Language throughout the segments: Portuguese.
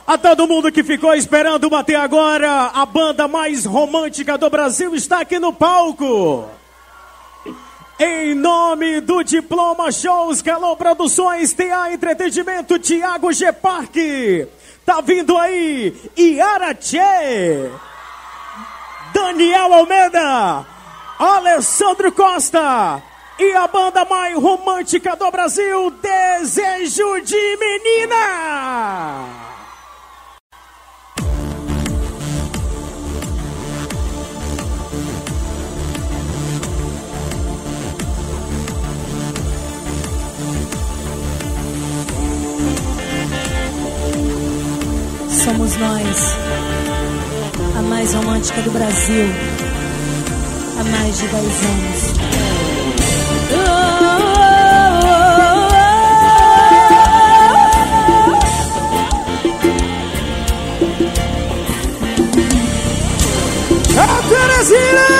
A todo mundo que ficou esperando bater agora, a banda mais romântica do Brasil está aqui no palco. Em nome do Diploma Shows, Calor Produções, TA Entretenimento, Thiago G. Parque. Tá vindo aí, Iara Tchê, Daniel Almeida, Alessandro Costa e a banda mais romântica do Brasil, Desejo de Menina. Somos nós, a mais romântica do Brasil, há mais de 10 anos. A Teresina!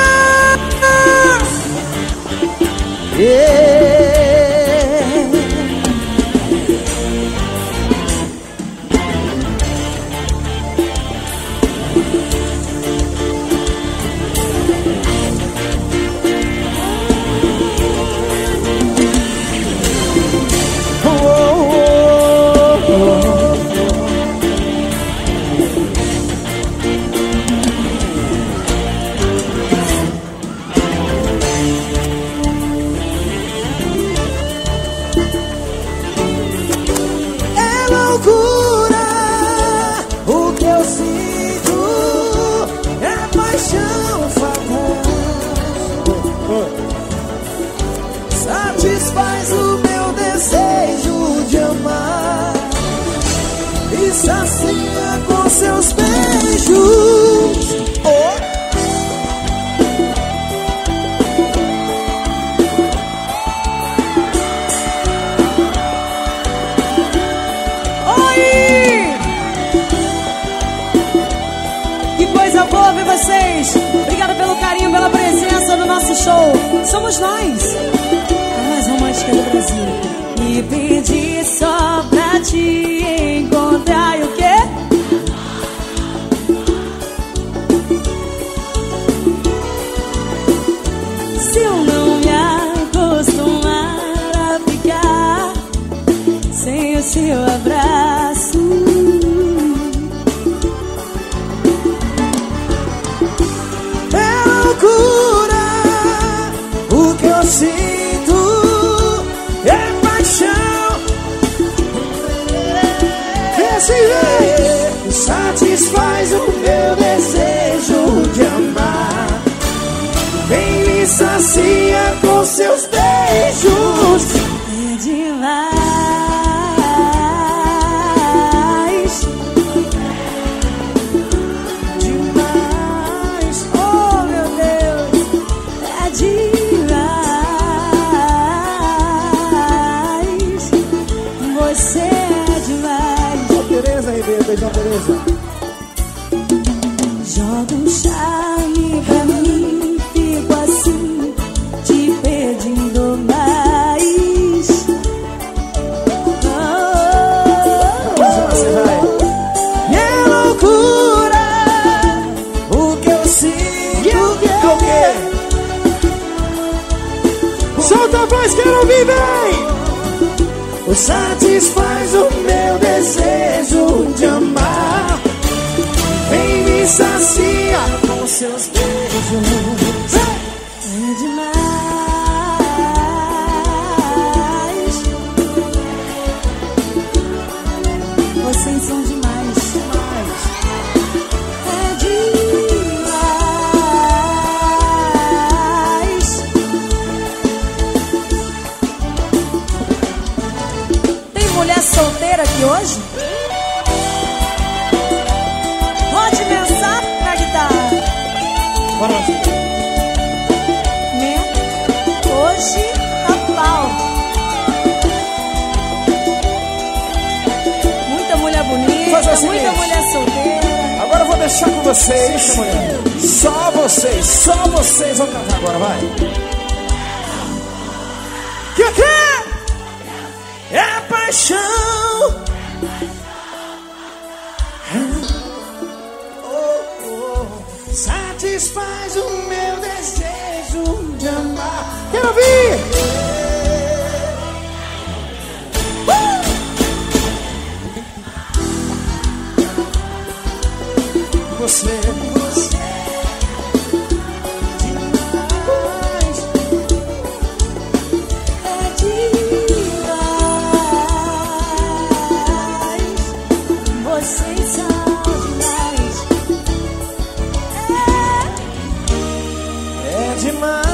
Satisfaz o meu desejo de amar e sacia com seus beijos. Oi! Que coisa boa ver vocês. Obrigada pelo carinho, pela presença no nosso show. Somos nós, romântica do Brasil. Me perdi só pra te encontrar. E o quê? Se eu não me acostumar a ficar sem o seu abraço, é loucura o que eu sinto. Satisfaz o meu desejo de amar. Vem me sacia com seus beijos. É demais, demais. Oh meu Deus, é demais. Você é demais. Tereza Ribeiro, beijão, Tereza. Joga um charme pra mim, fico assim, te pedindo mais. E é loucura o que eu sinto. O quê? Solta a voz, quero ouvir bem. Satisfaz o meu desejo de amar. Vem me sacia com seus beijos. É demais. Vocês são demais. É demais. Tem mulher solteira aqui hoje? Pode pensar na guitarra. Bora lá. Né? Hoje tá pau. Muita mulher bonita, muita mulher solteira. Agora eu vou deixar com vocês. Só vocês vão cantar agora, vai. Que é paixão. Satisfaz o meu desejo de amar. Quero ouvir! Você é demais. É demais. Vocês são demais. É demais.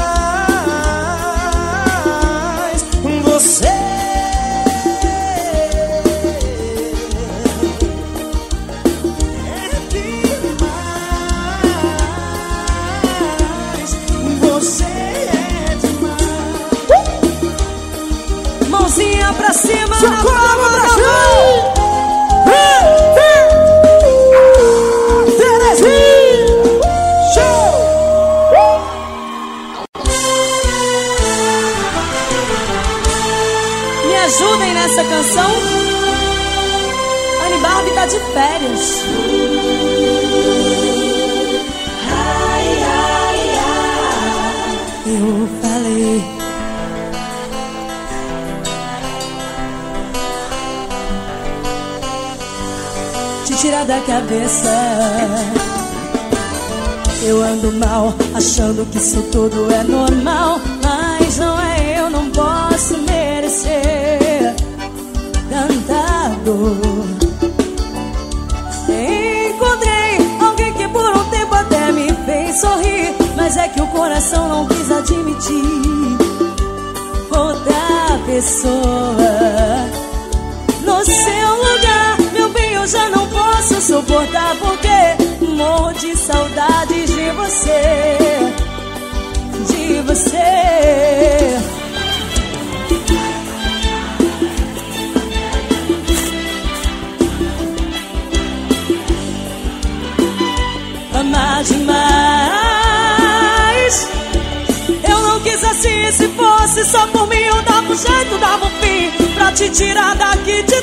Você pra cima, socorro, Brasil! Terezinha! Show! Me ajudem nessa canção. Anne Barbie tá de férias. Ai, ai, ai. Eu falei. Tirar da cabeça. Eu ando mal, achando que isso tudo é normal, mas não é, eu não posso merecer tanta dor. Encontrei alguém que por um tempo até me fez sorrir, mas é que o coração não quis admitir outra pessoa no seu lugar. Meu bem, eu já não posso suportar, porque morro de saudades de você, de você. Amar demais. Eu não quis assim, se fosse só por mim eu dava um jeito, dava um fim pra te tirar daqui de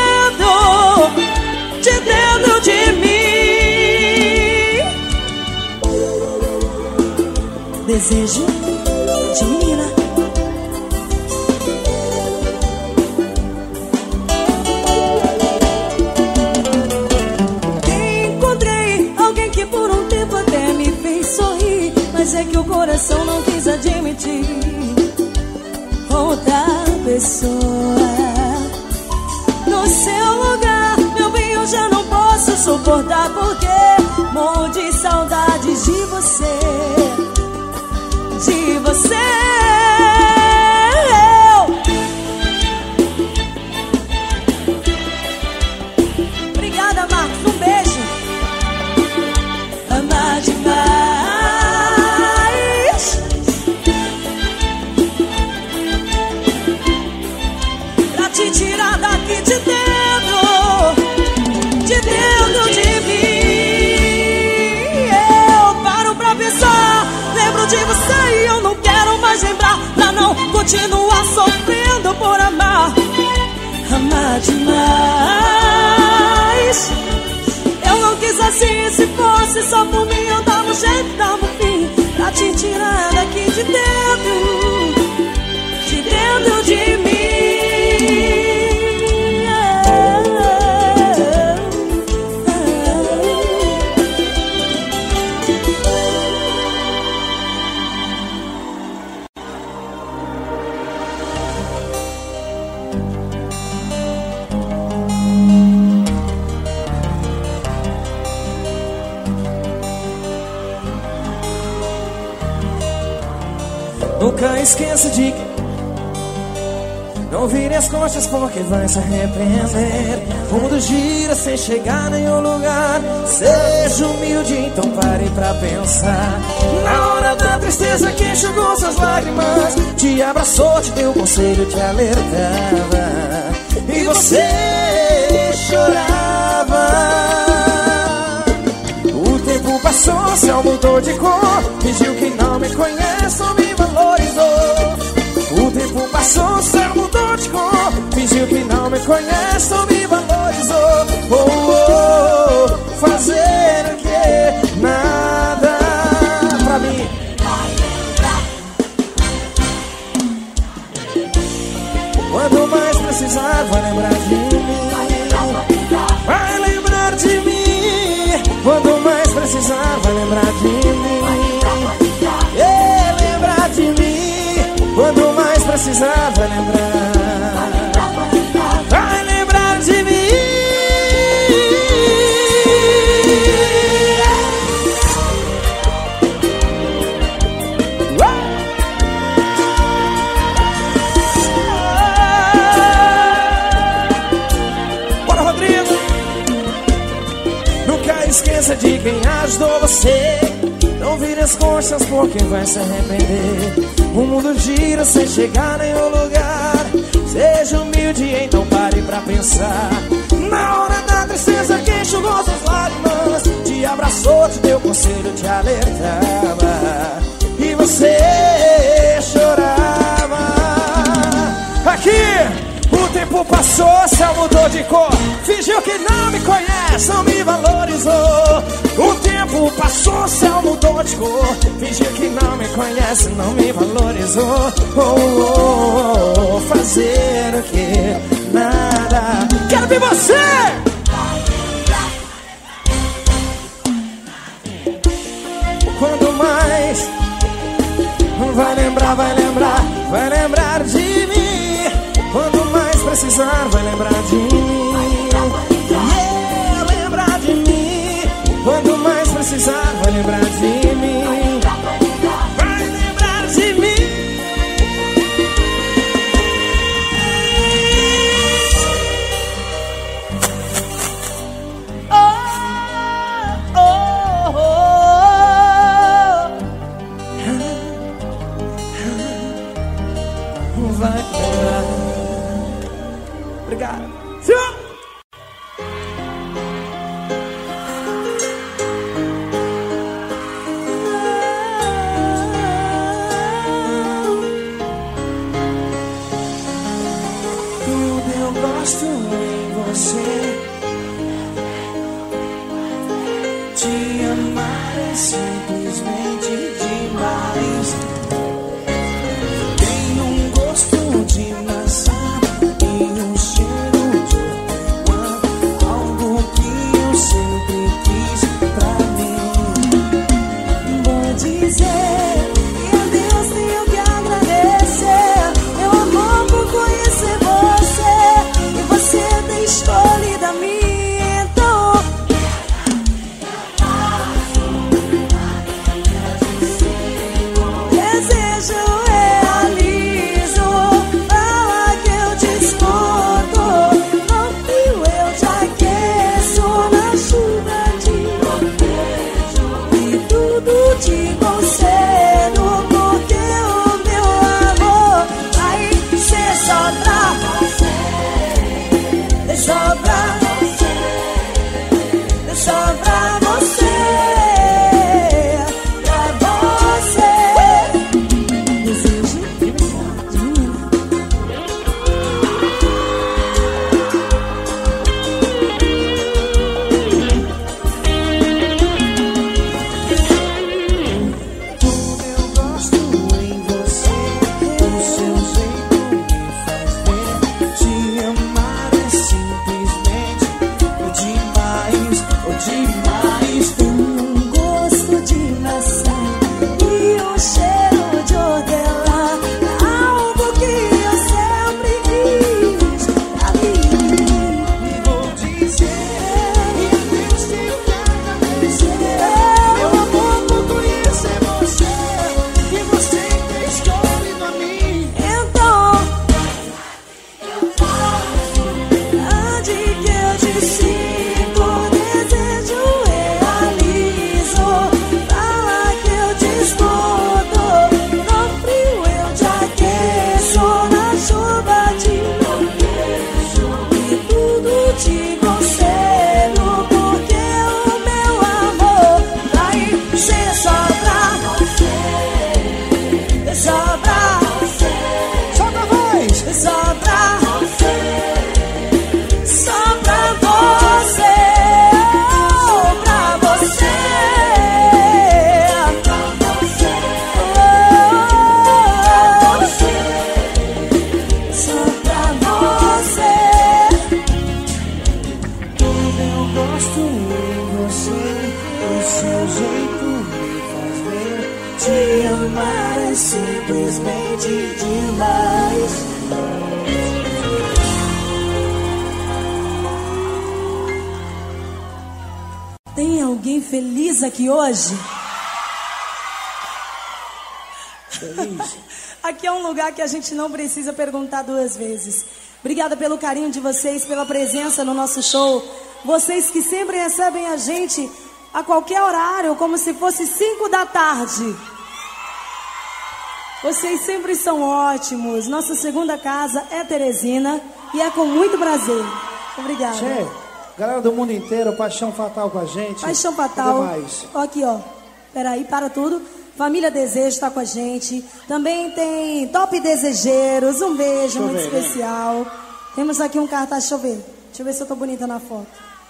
dentro de mim. Desejo de menina. Encontrei alguém que por um tempo até me fez sorrir, mas é que o coração não quis admitir outra pessoa no seu lugar. Meu bem, eu já não posso suportar, porque morro de saudades de você, de você. Obrigada, Marcos, um beijo. Amar demais pra te tirar daqui de dentro de mim. Eu paro pra pensar, lembro de você e eu não quero mais lembrar, pra não continuar sofrendo por amar. Amar demais. Eu não quis assim, se fosse só por mim eu dava um jeito, dava um fim pra te tirar daqui de dentro de mim. Nunca esqueça de que não vire as costas, porque vai se arrepender. O mundo gira sem chegar a nenhum lugar. Seja humilde, então pare pra pensar. Na hora da tristeza que enxugou suas lágrimas, te abraçou, te deu conselho, te alertava, e você chorava. O tempo passou, o céu mudou de cor, fingiu que não me conhece, não me valorizou. O tempo passou, o céu mudou de cor, fingiu que não me conhece, não me valorizou. Oh, oh, Quando mais precisar, vai lembrar de mim. Lembrar de mim. Quando mais precisar, vai lembrar. Vai lembrar de mim. Bora, Rodrigo. Nunca esqueça de quem ajudou você. Não vire as costas por quem vai se arrepender. O mundo gira sem chegar em nenhum lugar. Seja humilde, então pare pra pensar. Na hora da tristeza que enxugou suas lágrimas, te abraçou, te deu conselho, te alertava, e você chorava. Aqui, o tempo passou, céu mudou de cor. Fingiu que não me conhece, não me valorizou. O tempo passou, céu mudou de cor. Fingiu que não me conhece, não me valorizou. Fazer o que? Nada. Quero ver você! Quando mais vai lembrar, vai lembrar, vai lembrar de mim. Quando mais precisar, vai lembrar de mim. Lembrar de mim. Quando mais precisar, vai lembrar de mim. Vai lembrar de mim. Vai lembrar. Obrigado. Tudo eu gosto em você. Te amar é simplesmente demais. Tem um gosto de maçã e um cheiro de hortelã, algo que eu sempre quis pra mim. Vou dizer que a Deus tenho que agradecer, meu amor, por conhecer você. E você ter escolhido a mim. Então gosto em você, o seu jeito me faz ver. Te amar é simplesmente demais. Tem alguém feliz aqui hoje? Feliz? Aqui é um lugar que a gente não precisa perguntar duas vezes. Obrigada pelo carinho de vocês, pela presença no nosso show. Vocês que sempre recebem a gente a qualquer horário, como se fosse 5 da tarde. Vocês sempre são ótimos. Nossa segunda casa é Teresina e é com muito prazer. Obrigada. Che, galera do mundo inteiro, Paixão Fatal com a gente. Paixão Fatal. Ó, aqui, ó. Peraí, para tudo. Família Desejo está com a gente. Também tem Top Desejeiros. Um beijo muito especial. Temos aqui um cartaz. Deixa eu ver se eu tô bonita na foto.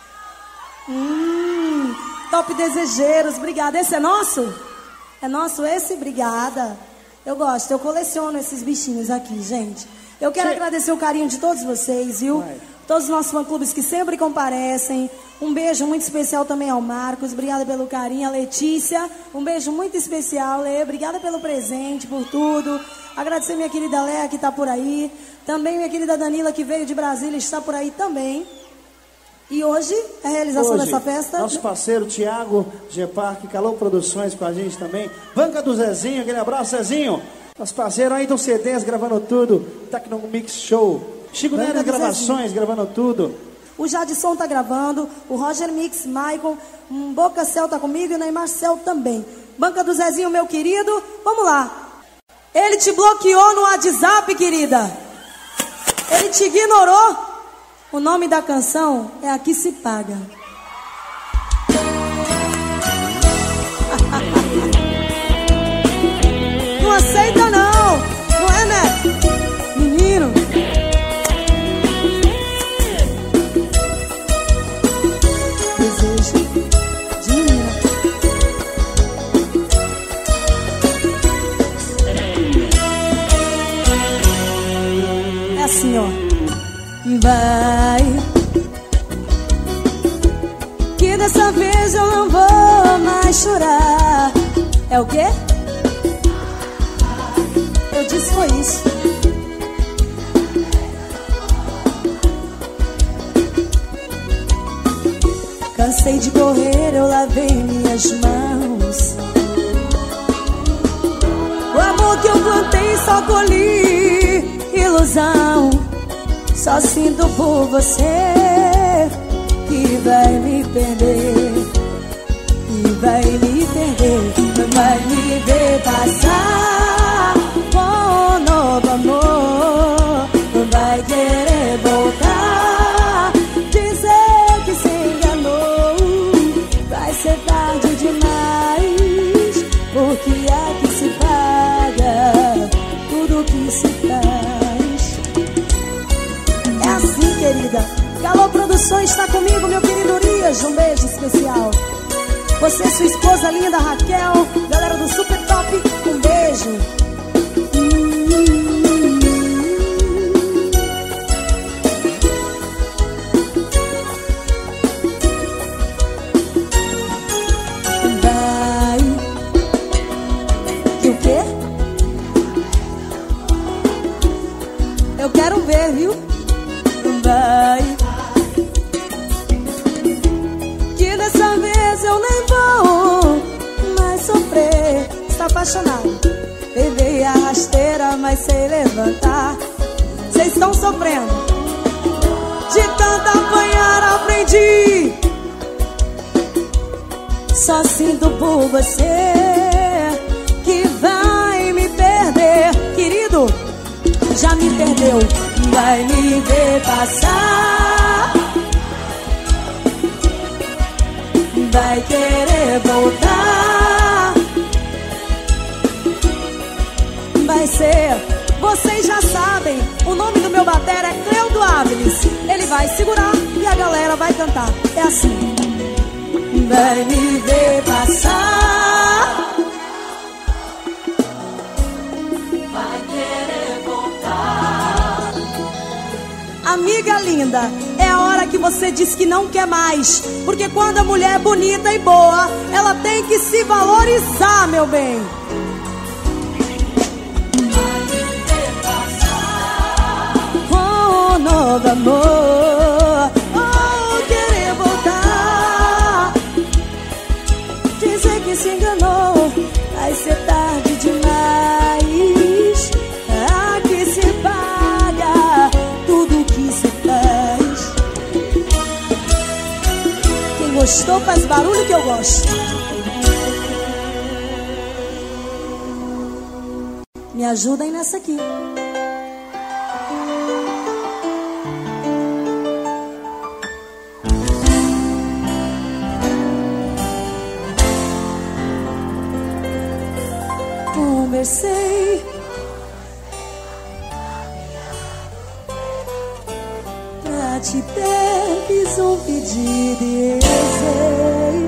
Top Desejeiros. Obrigada. Esse é nosso? É nosso esse? Obrigada. Eu gosto. Eu coleciono esses bichinhos aqui, gente. Eu quero agradecer o carinho de todos vocês, viu? Todos os nossos fã-clubes que sempre comparecem. Um beijo muito especial também ao Marcos. Obrigada pelo carinho. A Letícia, um beijo muito especial, Lê. Obrigada pelo presente, por tudo. Agradecer minha querida Léa, que está por aí. Também minha querida Danila, que veio de Brasília, está por aí também. E hoje é a realização dessa festa. Nosso parceiro Thiago G-Park, Calou Produções com a gente também. Banca do Zezinho, aquele abraço, Zezinho. Nosso parceiro aí do CDs, gravando tudo. Tecno Mix Show. Chico Neres Gravações, gravando tudo. O Jadson tá gravando, o Roger Mix, Michael, Boca Cel tá comigo e o Neymar Cel também. Banca do Zezinho, meu querido, vamos lá. Ele te bloqueou no WhatsApp, querida. Ele te ignorou. O nome da canção é Aqui Se Paga. Não aceita não, não é, né? Menino. Assim, ó. Vai, que dessa vez eu não vou mais chorar. É o quê? Eu disse foi isso. Cansei de correr, eu lavei minhas mãos. O amor que eu plantei só colhi ilusão. Só sinto por você que vai me perder. E vai me perder. Vai me ver passar com um novo amor. Vai querer voltar, dizer que se enganou. Vai ser tarde demais, porque aqui se paga tudo que se faz. Querida, Calou Produções está comigo, meu querido Urias, um beijo especial. Você, sua esposa linda, Raquel, galera do Super Top, um beijo. Vai. E o quê? Eu quero ver, viu? Vai, que dessa vez eu nem vou mais sofrer. Está apaixonado, levei a rasteira, mas sei levantar. Vocês estão sofrendo, de tanto apanhar aprendi. Só sinto por você que vai me perder. Querido, já me perdeu. Vai me ver passar, vai querer voltar. Vai ser, vocês já sabem, o nome do meu batera é Cleudo Áviles. Ele vai segurar e a galera vai cantar. É assim. Vai me ver passar, vai querer voltar. Amiga linda, é a hora hora que você diz que não quer mais. Porque quando a mulher é bonita e boa, ela tem que se valorizar, meu bem. Oh, novo amor, oh, querer voltar, dizer que se enganou, vai ser tarde demais. Aqui se paga tudo que se faz. Quem gostou faz barulho que eu gosto. Me ajudem nessa aqui. Conversei pra te ter, fiz um pedido e rezei.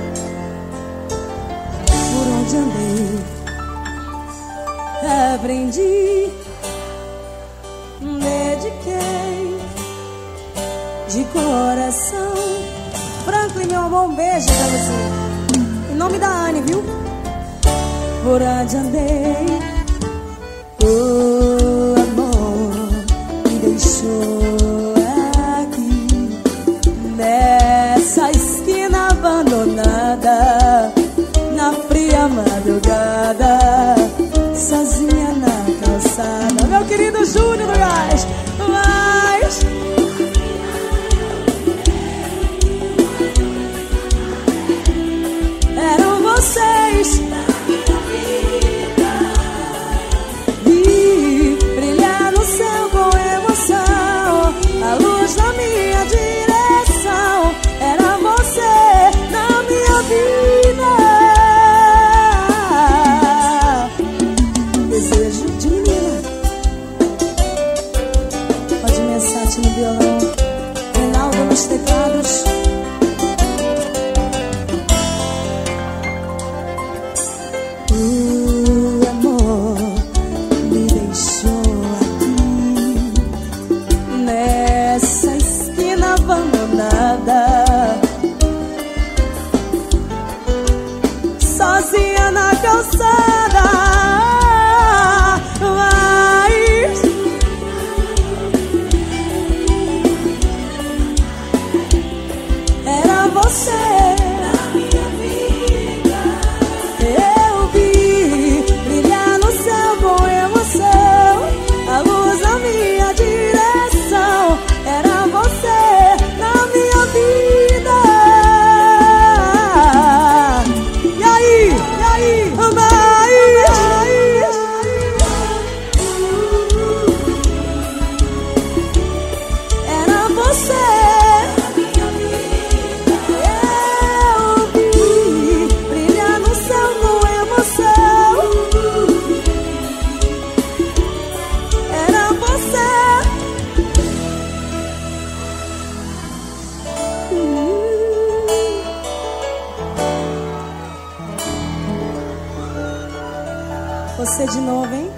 Por onde andei, aprendi, dediquei de coração. Franklin, meu amor, um beijo pra você. Em nome da Anne, viu? Por onde andei, oh amor, me deixou aqui nessa esquina abandonada, na fria madrugada, sozinha na calçada. Meu querido Júnior do Gás, mas eram vocês. A luz na minha direção, era você na minha vida. Desejo de menina. Pode mensagem no violão, Reinaldo nos teclados. O amor me deixou nessa esquina abandonada, sozinha na calçada. Mas era você na minha vida. Eu vi brilhar no céu com emoção, a luz na minha direção. Era você na minha vida. E aí? Era você na minha vida. Eu vi brilhar no céu com emoção. Era você. Você de novo, hein?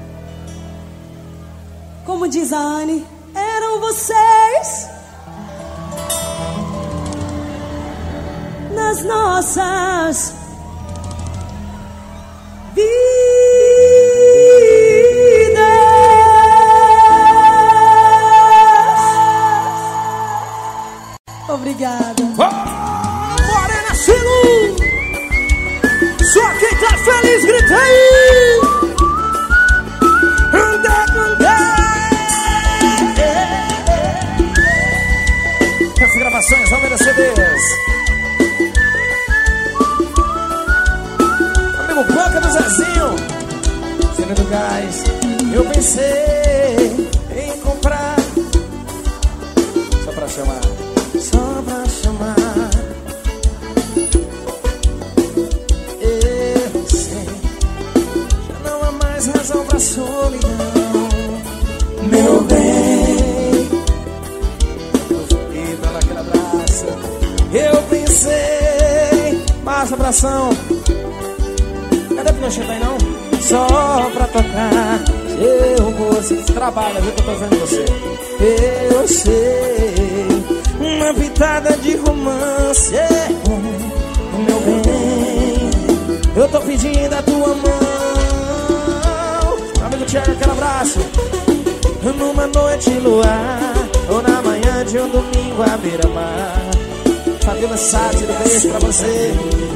Como diz a Anne, eram vocês nas nossas vidas. Obrigada. Morena Silu, só quem tá feliz grita aí. As gravações Almeida CDs. Amigo Banca do Zezinho, Cine do Gás. Eu pensei em comprar, só pra chamar. Eu sei, já não há mais razão pra solidão, meu bem. E dando aquele abraço, eu pensei, mais abração. Cadê que não chega aí não? Só pra tocar, eu você trabalha, viu que eu tô vendo você. Eu sei, uma pitada de romance. Meu bem, eu tô pedindo a tua mão. Amigo Thiago, aquele abraço. Numa noite luar, ou na manhã de um domingo à beira-mar. Fabiola Sátiro, beijo pra você.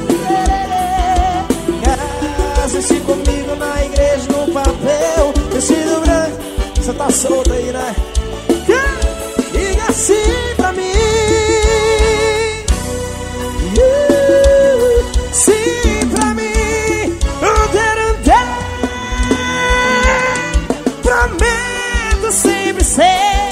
Case-se comigo na igreja, no papel, vestido branco. Você tá solta aí, né? Diga assim pra mim. Sim pra mim. Prometo sempre ser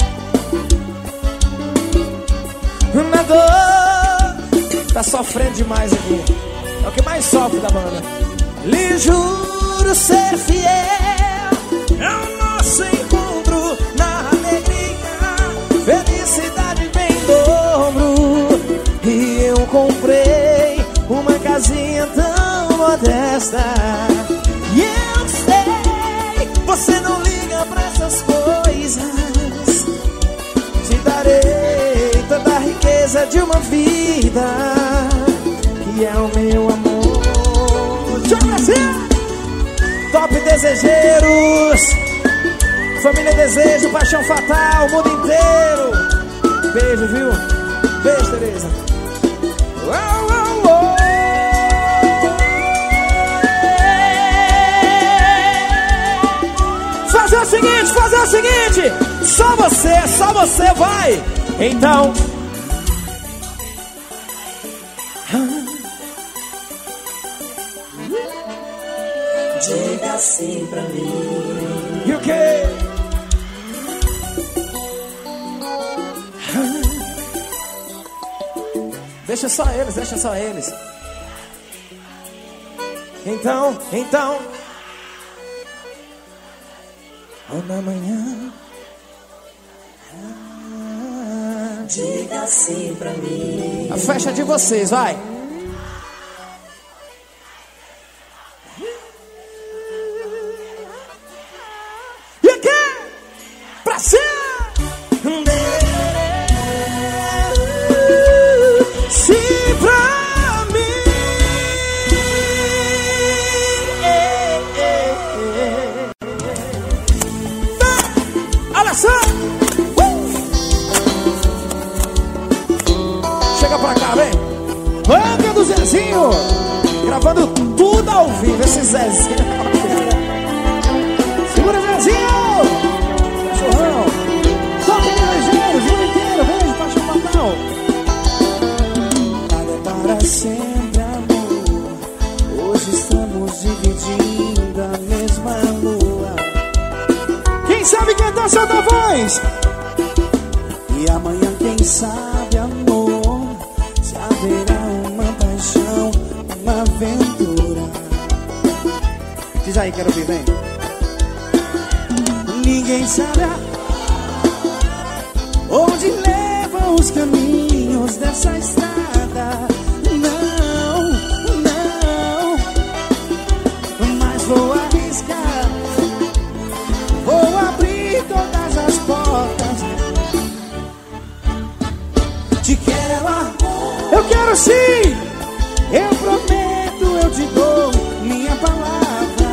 na dor. Tá sofrendo demais aqui. É o que mais sofre da banda. Lhe juro ser fiel. É o nosso encontro na alegria. Felicidade vem em dobro. E eu comprei uma casinha tão modesta. E eu sei, você não liga pra essas coisas. Te darei toda a riqueza de uma vida, que é o meu amor. Top Desejeiros, Família Desejo, Paixão Fatal, o mundo inteiro. Beijo, viu? Beijo, Tereza. Fazer o seguinte, só você vai. Então diga assim pra mim. E o quê? Deixa só eles. Então ou na manhã, diga assim pra mim. A festa de vocês, vai. E aqui, pra cima. Sim pra mim. Olha só. Chega pra cá, vem. Banda do Zezinho, gravando tudo ao vivo. Esse Zezinho. Segura, Zezinho. Cachorrão. Top Desejeiros, o mundo inteiro. Beijo, Paixão Fatal. Nada para sempre, amor. Hoje estamos dividindo a mesma lua. Quem sabe cantar, solta a voz. E amanhã, quem sabe, amor, se haverá uma paixão, uma aventura. Diz aí, quero ouvir, vem. Ninguém sabe onde levam os caminhos dessa estrada. Não, mas vou arriscar. Vou abrir todas as portas. Te quero, eu quero sim. Eu prometo, eu te dou minha palavra.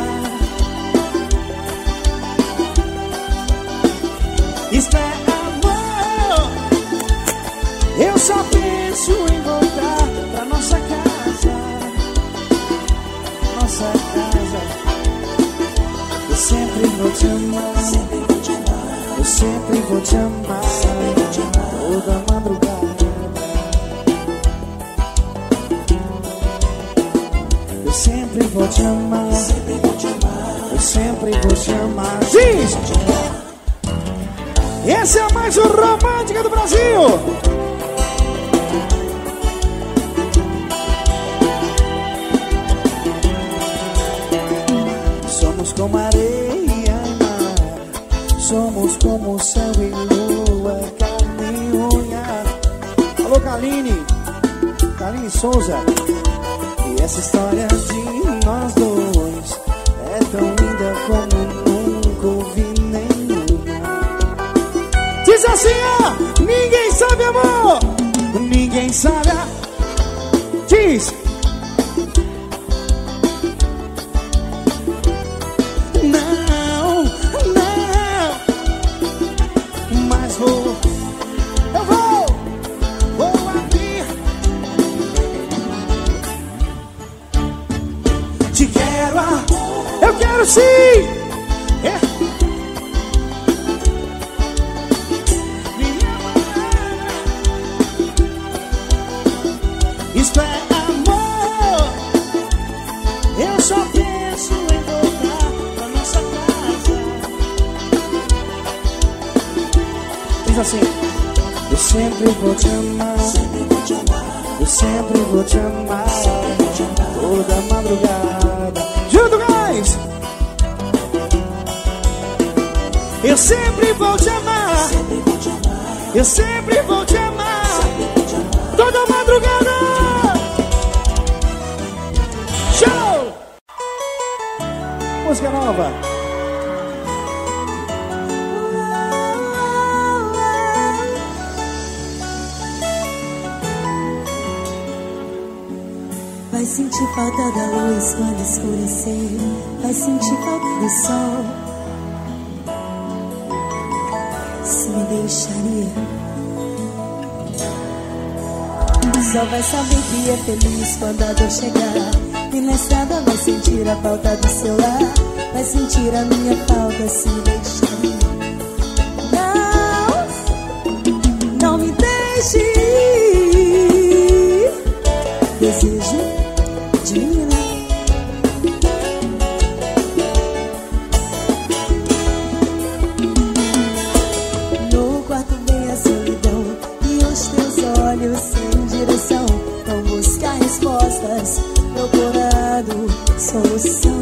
Isto é amor. Eu só penso em voltar pra nossa casa. Nossa casa. Eu sempre vou te amar. Eu sempre vou te amar. Toda madrugada. Eu sempre vou te amar. Eu sempre vou te amar. Diz! Esse é a mais romântica do Brasil. Somos como areia e mar. Somos como céu e lua, carne e unha. Alô, Kaline Souza. E essa história de nós dois é tão linda como nunca ouvi nenhuma. Diz assim, ó, ninguém sabe, amor. quem sabe diz. Não, não, mas vou abrir. Te quero, eu quero sim. Isto é amor. Eu só penso em voltar pra nossa casa. Diz assim: eu sempre vou te amar, eu sempre vou te amar, toda madrugada. Junto, guys! Eu sempre vou te amar, eu sempre vou te amar, toda madrugada. Show! Música nova. Vai sentir falta da luz quando escurecer. Vai sentir falta do sol. Se me deixaria, só vai saber que é feliz quando a dor chegar. E na estrada vai sentir a falta do seu lar. Vai sentir a minha falta se me deixaria. Não, não me deixe ir. Desejo de menina. No quarto vem a solidão e os teus olhos sem direção vão buscar respostas, procurando solução.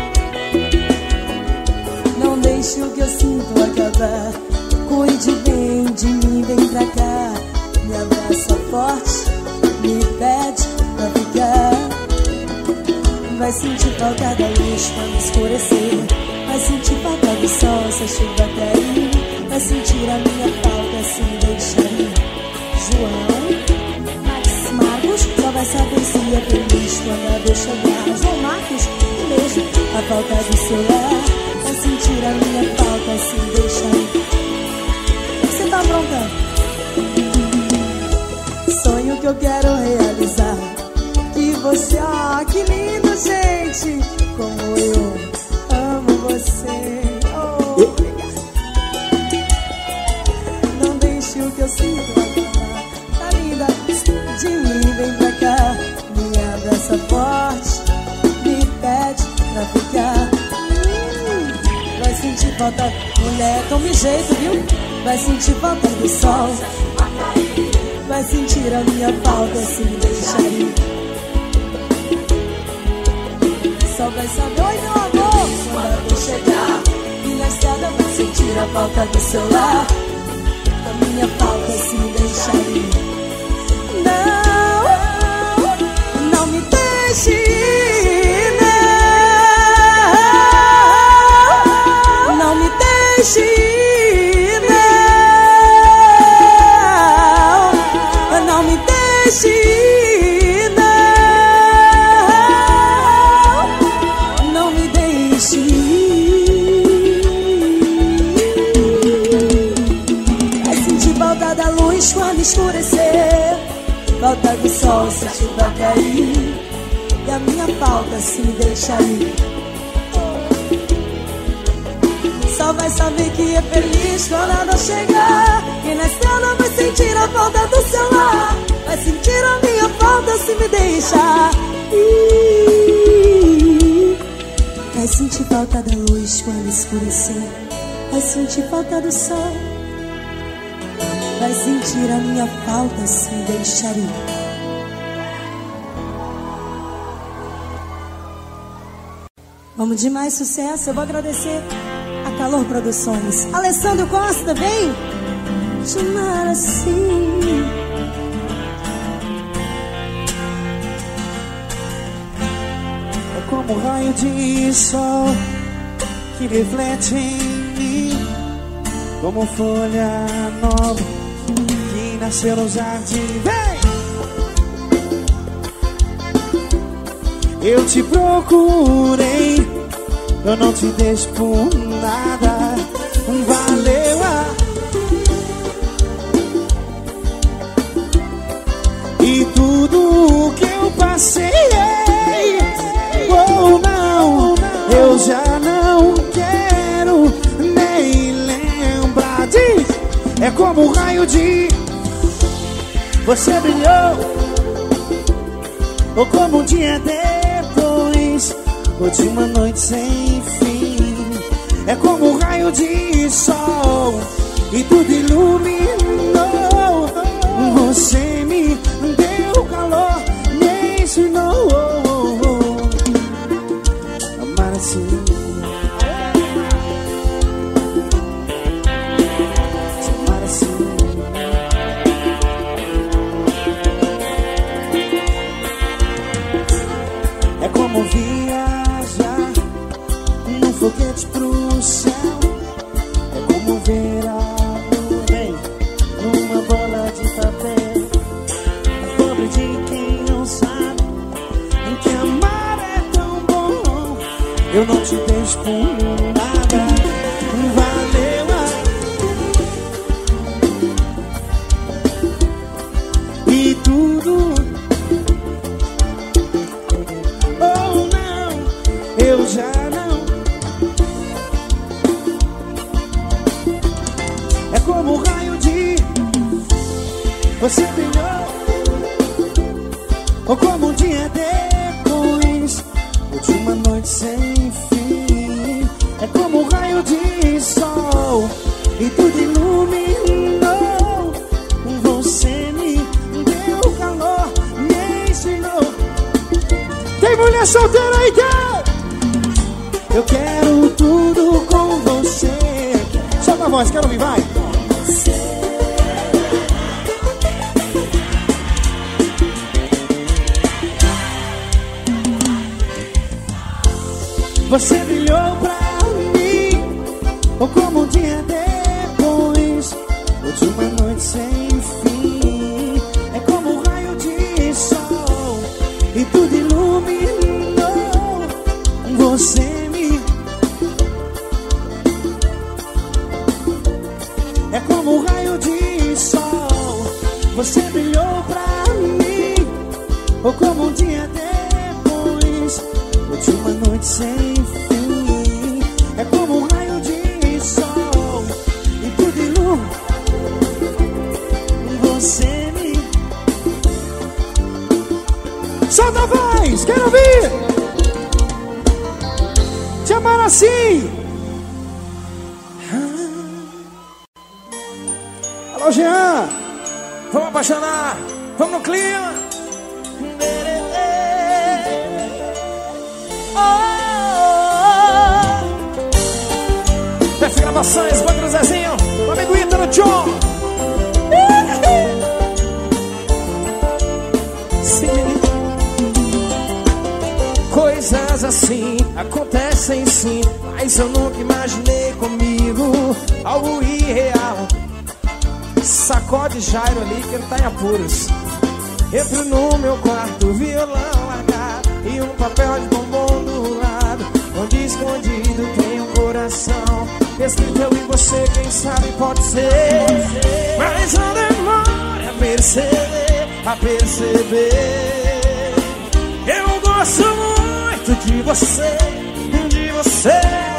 Não deixe o que eu sinto acabar. Cuide bem de mim, vem pra cá. Me abraça forte, me pede pra ficar. Vai sentir falta da luz quando escurecer. Vai sentir falta do sol se a chuva cair. Vai sentir a minha falta se me deixar ir. João, Marcos, só vai saber se é feliz quando a dor chegar. João Marcos, um beijo. A falta do seu lar. Vai sentir a minha falta se me deixar ir. Você tá pronta? Sonho que eu quero realizar. Que você, que lindo, gente. Como eu amo você. Oh, não deixe o que eu sinto acabar. Tá linda de mim, vem pra cá. Me abraça forte, me pede pra ficar. Vai sentir falta, mulher, tome jeito, viu? Vai sentir falta do sol. Vai sentir a minha falta se me deixar ir. Só vai saber, oi meu amor, quando a dor chegar. E na estrada vai sentir a falta do seu lar. A minha falta se me deixar ir. Não, não me deixe ir, não. Não me deixe ir, não. Não me deixe ir. Quando escurecer, falta do sol se a chuva cair. E a minha falta se me deixar ir. Só vai saber que é feliz quando a dor chegar. E na estrada vai sentir a falta do seu lar. Vai sentir a minha falta se me deixar ir. Vai sentir falta da luz quando escurecer. Vai sentir falta do sol. Vai sentir a minha falta se me deixar ir. Vamos de mais sucesso. Eu vou agradecer a Calor Produções. Alessandro Costa, vem! Chamar assim. É como um raio de sol que reflete em mim, como folha nova que nasceu no jardim. Vem! Eu te procurei, eu não te deixo por nada. Valeu e tudo que eu passei. Oh não, eu já não quero nem lembrar de. É como um raio de você brilhou, ou como um dia depois, ou de uma noite sem fim. É como um raio de sol e tudo iluminou. Você me deu calor, me ensinou amar assim. Amar assim. É como viajar num foguete pro céu. É como ver a nuvem numa bola de papel. Pobre de quem não sabe que amar é tão bom. Eu não te deixo por nada. Valeu e tudo. Oh não, eu já não. É como um raio de você brilhou, ou como um dia depois, ou de uma noite sem fim. É como um raio de sol e tudo iluminou. Você me deu calor, me ensinou. Tem mulher solteira aí, eu quero tudo com você. Solta a voz, quero ouvir, vai. Você brilhou pra mim, ou como um dia depois, ou de uma noite sem fim. É como um raio de sol e tudo iluminou. Você me. É como um raio de sol. Você brilhou pra mim, ou como um dia depois, ou de uma noite sem fim. É como um raio de sol e tudo ilumina. Você me. Solta a voz, quero ouvir. Te amar assim. Alô, Jean. Vamos apaixonar, vamos no clima. Def Gravações, Banco do Zezinho, o amigo Ítalo John. Sim. Coisas assim acontecem sim, mas eu nunca imaginei comigo algo irreal. Sacode Jairo ali que ele tá em apuros. Entro no meu quarto, violão largado e um papel de bombom do lado, onde escondido tem um coração escrito eu e você, quem sabe pode ser. Mas não demore a perceber. Eu gosto muito de você, de você.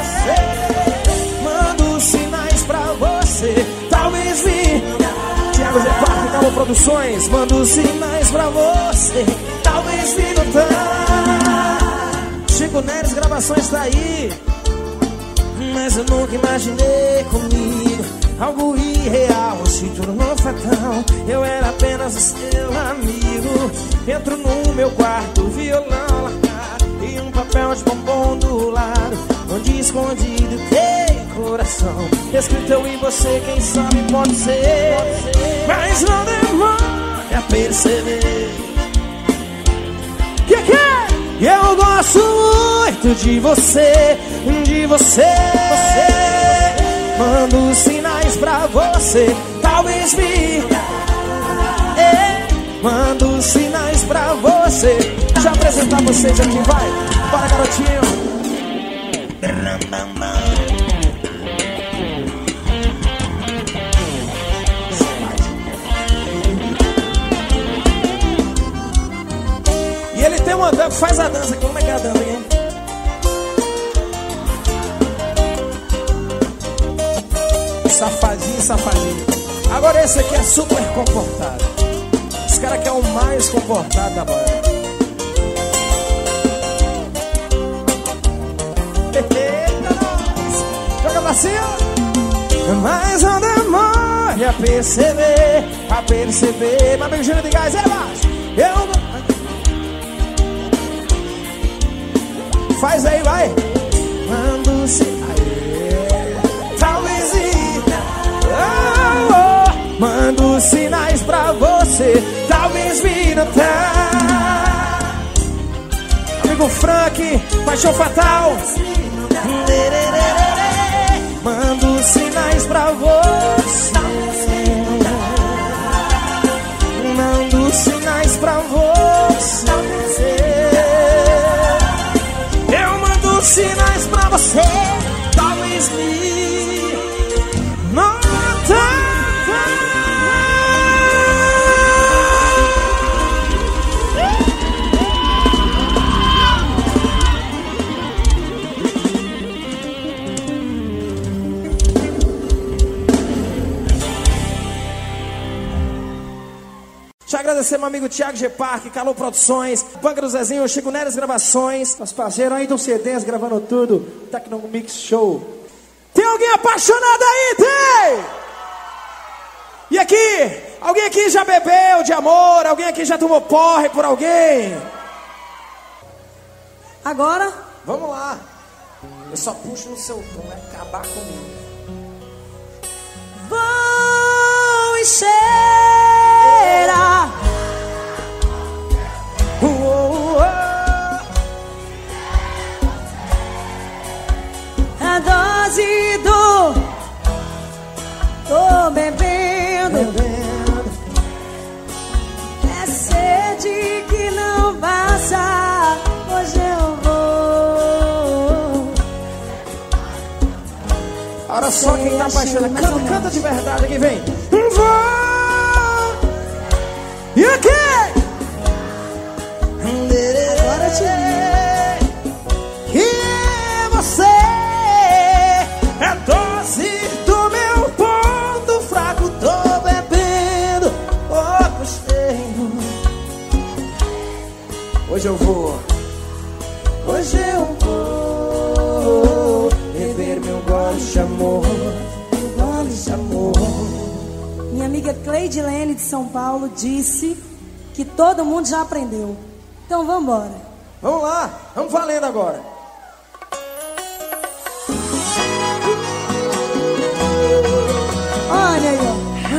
Mando sinais pra você, talvez vi. Thiago Zé Parque, Calor Produções. Mando sinais pra você, talvez vi notar. Chico Neres Gravações tá aí. Mas eu nunca imaginei comigo algo irreal. Se tudo não foi tão, eu era apenas o seu amigo. Entro no meu quarto, violão largado e um papel de bombom do lado, onde escondido tem coração escrito eu e você, quem sabe pode ser. Mas não demore a perceber que eu gosto muito de você, de você. Mando sinais pra você, talvez me. Mando sinais pra você, já apresentar vocês aqui, vai. Bora, garotinho. E ele tem uma dança, faz a dança aqui. Como é que é a dança aqui, hein? Safadinho, safadinho. Agora esse aqui é super comportado. Esse cara aqui é o mais comportado da banda. Joga pra cima. Mas não demore a perceber. Mas meu gênero de gás é baixo. Eu não... Faz aí, vai. Quando se... Talvez mando sinais pra você, talvez me notar. Amigo Frank, Paixão Fatal. Mando sinais pra você. Mando sinais pra você. Eu mando sinais pra você, talvez me notar. Deixa eu agradecer meu amigo Thiago G. Parque, Calor Produções, Banca do Zezinho, Chico Neres Gravações. Os parceiros aí do CDs gravando tudo, Tecno Mix Show. Tem alguém apaixonado aí? Tem! E aqui? Alguém aqui já bebeu de amor? Alguém aqui já tomou porre por alguém? Agora? Vamos lá. Eu só puxo no seu tom, é acabar comigo. Vou encher a dose do... Tô bebendo. É sede que não passa. Hoje eu vou. Olha só quem tá apaixonado. Canta de verdade aqui, vem. Vou. E aqui? Agora te que é você. É dose do meu ponto fraco. Tô bebendo o costeiro. Hoje eu vou. Hoje eu vou beber meu gole de amor. Meu gole de amor. Minha amiga Cleide Lene de São Paulo disse que todo mundo já aprendeu. Então vamos embora. Vamos lá, vamos valendo agora. Olha aí,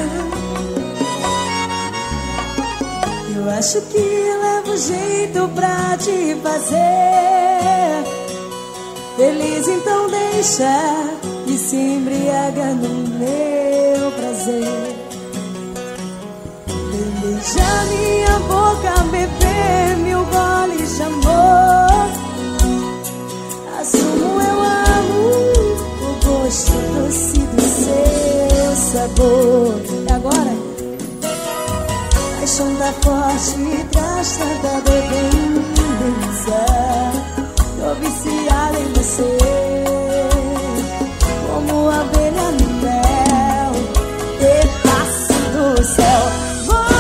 ó. Eu acho que levo jeito pra te fazer feliz, então deixa e se embriaga no meu prazer. Beijar minha boca, beber mil goles de amor. Assumo, eu amo o gosto doce do seu sabor. E agora? Paixão tá forte, traz tanta dependência. Tô viciada em você, como abelha no mel, pedaço do céu.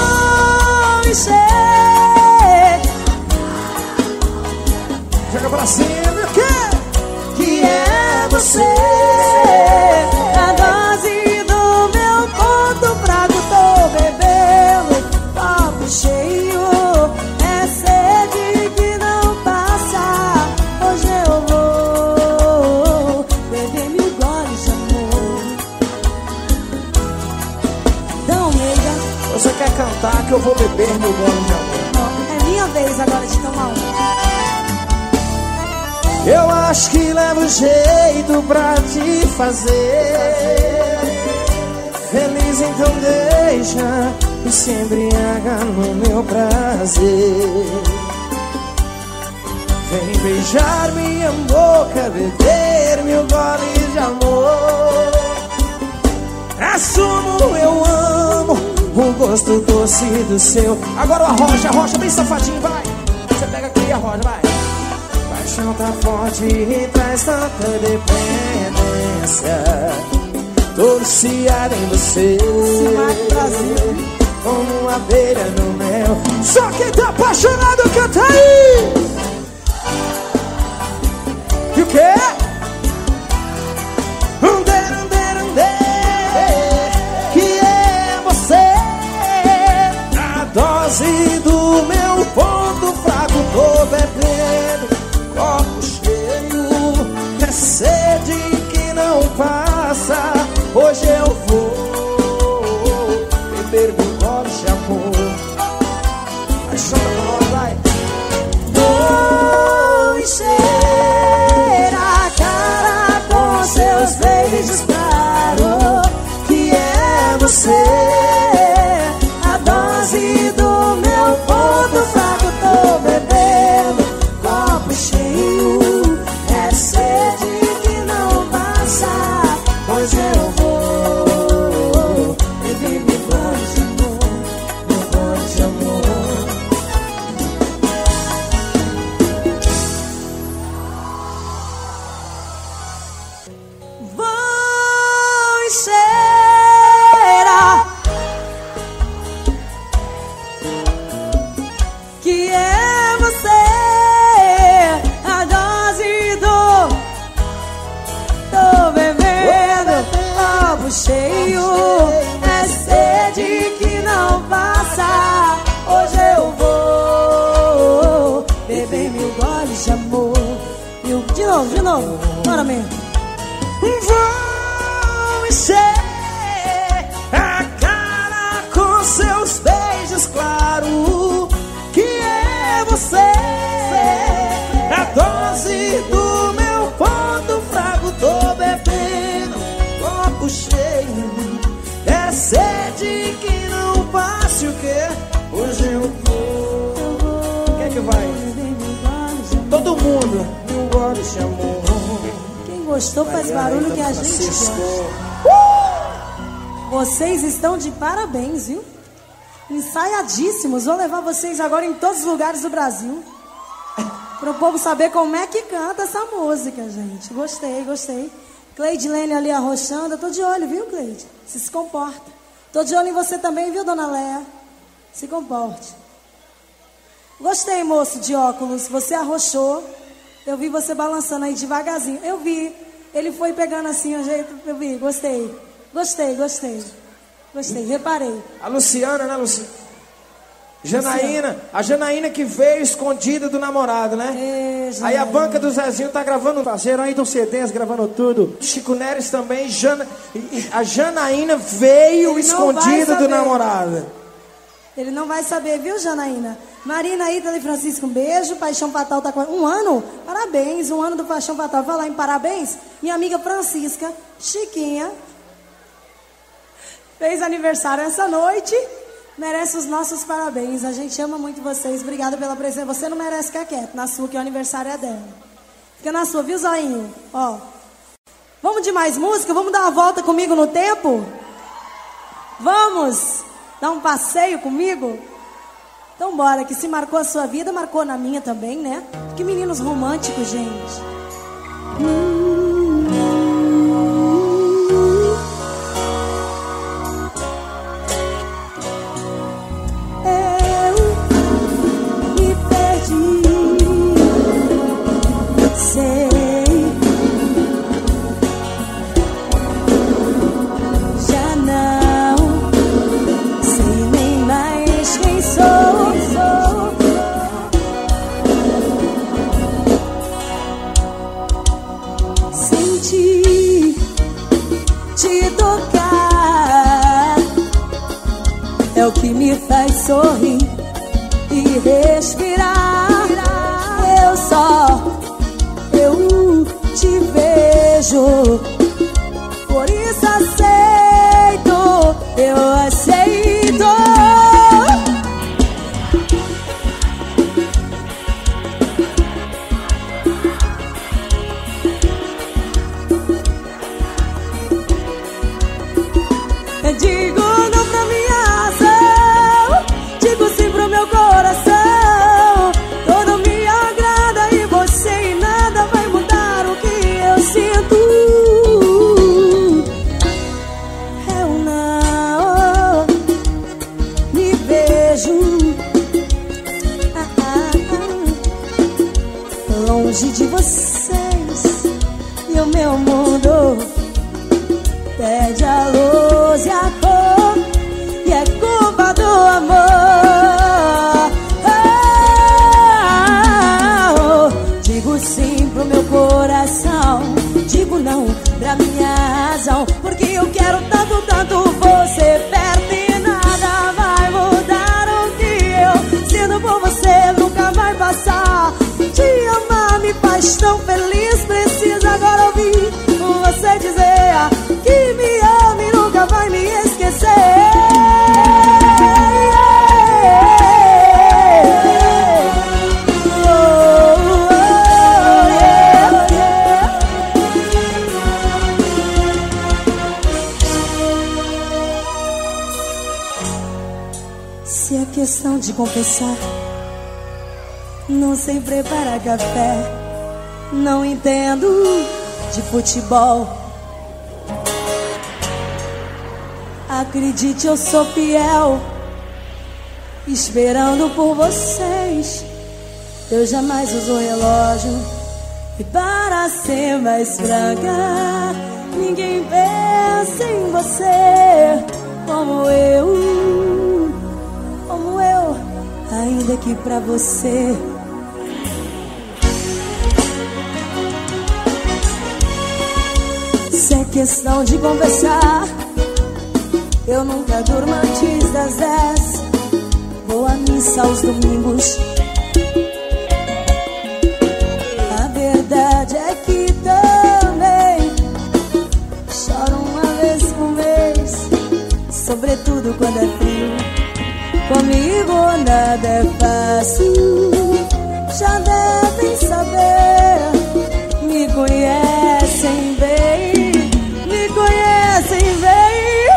Joga pra cima, que é você. A dose do meu ponto fraco. Tô bebendo copo cheio. É sede que não passa. Hoje eu vou beber mil goles de amor. Então, nega, você quer cantar que eu vou beber meu gole de amor? é minha vez agora de tomar um. Eu acho que levo jeito pra te fazer feliz, então deixa e se embriaga no meu prazer. beijar minha boca, beber mil goles de amor. Assumo, eu amo o gosto doce do seu. Agora o arrocha bem safadinho, vai. Você pega aqui e arrocha, vai. Paixão tá forte e traz tanta dependência. Tô viciado em você, como uma abelha no mel. Só quem tá apaixonado canta aí. E o quê? Que é você, a dose do meu ponto fraco. Tô bebendo, copo cheio, é sede que não passa. Hoje eu vou beber meu gole de amor. Aí chama pra nós, vai. Vou encher a cara com seus beijos, claro que é você, a dose do meu ponto fraco. Tô bebendo, copo cheio, é sede que não passa. Hoje eu vou beber meu gole de amor, meu gole de amor. Vou encher que é você, a dose do. Tô bebendo, copo cheio, é sede que não passa. Hoje eu vou beber mil goles de amor. De novo, bora mesmo. Vou encher a cara com seus beijos, claro que é você, a dose do meu ponto fraco. Tô bebendo, copo cheio, é sede que não passe. O que? Hoje eu vou. Quem é que vai? Todo mundo. Mil goles de amor. Quem gostou faz barulho que a gente gosta. Vocês estão de parabéns, viu? Ensaiadíssimos. Vou levar vocês agora em todos os lugares do Brasil, para o povo saber como é que canta essa música, gente. Gostei. Cleide Lene ali arrochando. Eu tô de olho, viu, Cleide? Se comporta. Tô de olho em você também, viu, dona Léa? Se comporte. Gostei, moço de óculos. Você arrochou. Eu vi você balançando aí devagarzinho. Eu vi. Ele foi pegando assim o jeito. Eu vi. Gostei. Reparei. A Luciana, né, Luciana? Janaína. A Janaína que veio escondida do namorado, né? Aí a banca do Zezinho tá gravando. Parceiro aí do CDs, gravando tudo. Chico Neres também. A Janaína veio escondida do namorado. Ele não vai saber, viu, Janaína? Marina Ítala e Francisco, um beijo. Paixão Fatal tá com 1 ano? Parabéns, 1 ano do Paixão Fatal. Vai lá em parabéns. Minha amiga Francisca, Chiquinha, fez aniversário essa noite. Merece os nossos parabéns. A gente ama muito vocês. Obrigada pela presença. Você não merece ficar quieto na sua, que o aniversário é dela. Fica na sua, viu, Zoinho? Ó. Vamos de mais música? Vamos dar uma volta comigo no tempo? Vamos dar um passeio comigo? Então bora, que se marcou a sua vida, marcou na minha também, né? Que meninos românticos, gente. Eu me perdi, sei. Já não sei nem mais quem sou. Senti te tocar, é o que me faz sorrir e respirar. Eu te vejo, por isso aceito, eu aceito. longe de vocês e o meu mundo perde a luz e a cor, e é culpa do amor. Digo sim pro meu coração, digo não pra minha razão, porque eu quero tanto, tanto você perto e nada vai mudar o que eu sinto por você, nunca vai passar. Te amar me faz tão feliz, preciso agora ouvir você dizer que me ama e nunca vai me esquecer. Se é questão de confessar, não sei preparar café, não entendo de futebol. Acredite, eu sou fiel, esperando por vocês. Eu jamais uso relógio, e para ser mais franca, ninguém pensa em você como eu, ainda que pra você se é questão de conversar, eu nunca durmo antes das 10. Vou à missa aos domingos. A verdade é que também choro uma vez por mês, sobretudo quando é frio. Comigo nada é fácil, já devem saber. Me conhecem bem, me conhecem bem.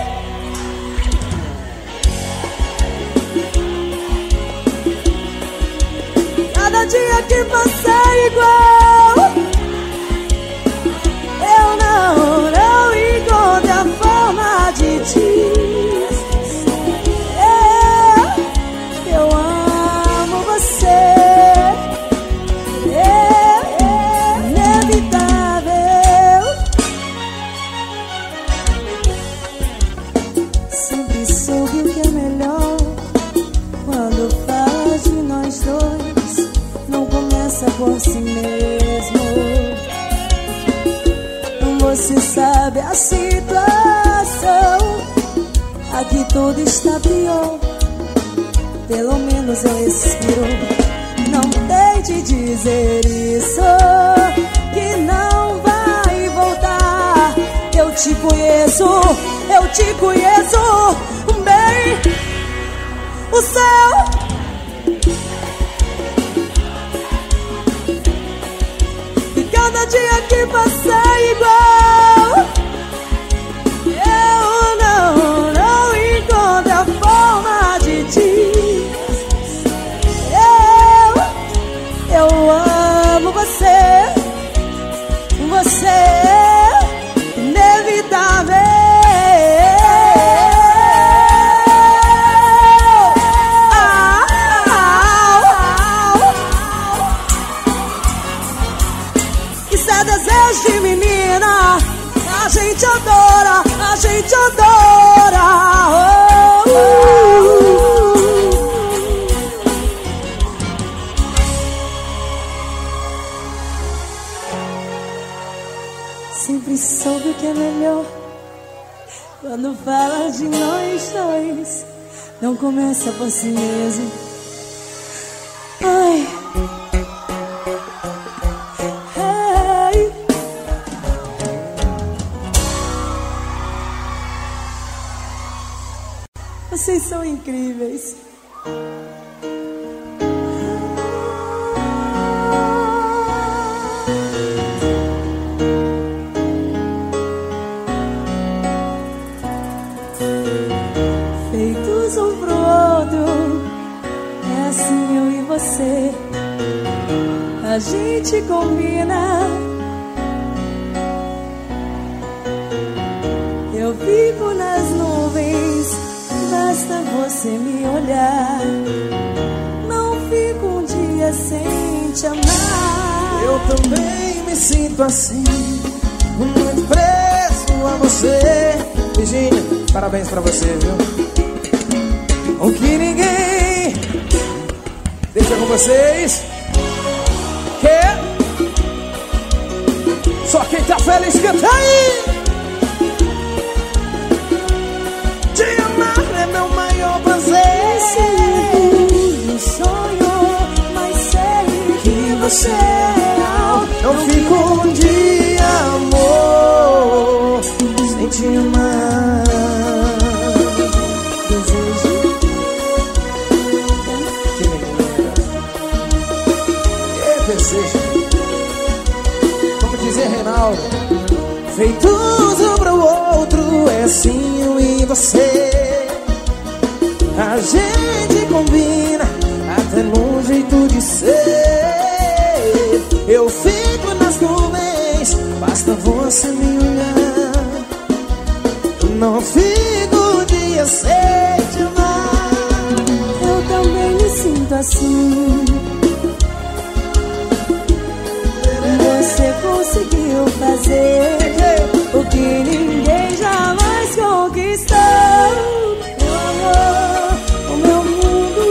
Cada dia que passa é igual, eu não encontro a forma de te. Eu amo você, é inevitável. Sempre soube o que é melhor. Quando fala de nós dois, não começa por si mesmo. Você sabe a situação, aqui tudo está pior. Pelo menos eu respiro. Não tente dizer isso, que não vai voltar. Eu te conheço bem. O céu e cada dia que passa é igual. Eu não encontro a forma de te. Eu amo você, você é inevitável. Isso é desejo de menina, a gente adora, a gente adora. Sempre soube o que é melhor. Quando fala de nós dois, não começa por si mesmo. Ai, ai. Vocês são incríveis. Feitos um pro outro, é assim eu e você. A gente combina. Eu vivo nas nuvens, basta você me olhar. Não fico um dia sem te amar. Eu também me sinto assim, muito preso a você. Virgínia, parabéns pra você, viu? O que ninguém deixa com vocês. Que só quem tá feliz canta aí. Te amar é meu maior prazer. Sei, sonho, mas sei que você é real. Não fico um dia, amor, sem te amar. Desejo. Que menina, que desejo. Como dizia Reinaldo, feitos um para o outro, é assim eu e você. A gente combina até no jeito de ser. Eu fico nas nuvens, basta você me olhar. Não fico um dia sem te amar. Eu também me sinto assim. Você conseguiu fazer o que ninguém jamais conquistou. Meu amor, o meu mundo.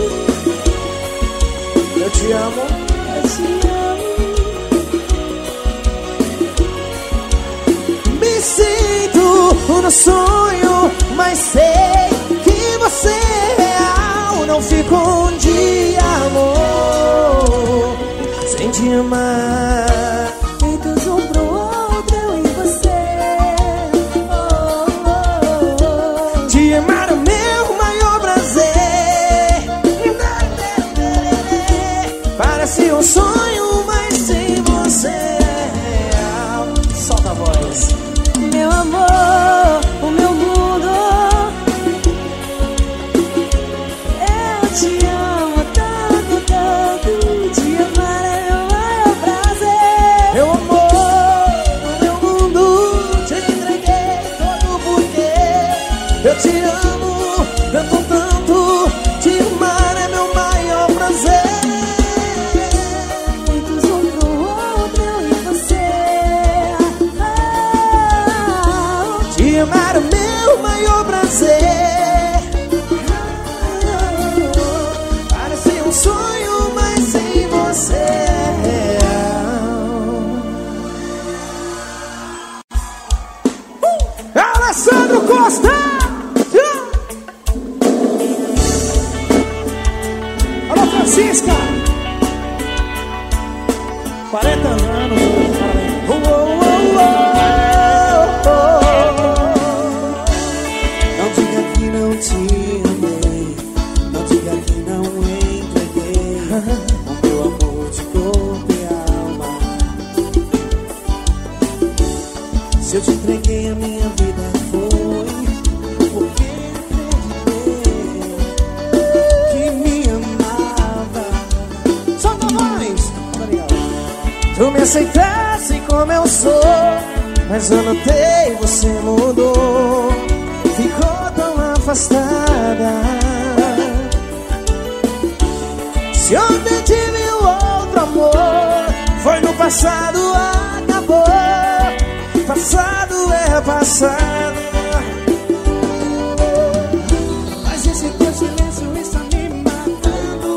Eu te amo. Eu te amo. Me sinto no sonho, mas sei que você é real. Não fico um dia, amor, sem te amar. Feitos um pro outro, eu e você. Te amar é o meu maior prazer. Parece um sonho, mas sem você é real. Solta a voz. Meu amor, o meu mundo. Eu te amo tanto, tanto. Te amar é meu maior prazer. Meu amor, o meu mundo, te entreguei todo porque eu te amo tanto, tanto. Te amar é meu maior prazer. Feitos um pro outro, eu e você. Te amar é meu maior prazer. Parece um sonho, mas sem você é real. Alessandro Costa! Alô, Francisca! 40 anos, parabéns. Não diga que não te amei, não diga que não entreguei o meu amor de corpo e alma. Se eu te entreguei a minha vida foi porque acreditei que me amava. Solta a voz! Tu me aceitasse como eu sou, mas eu notei você mudou. Ficou tão afastada. Se ontem tive outro amor, foi no passado, acabou. Passado é passado. Mas esse teu silêncio está me matando.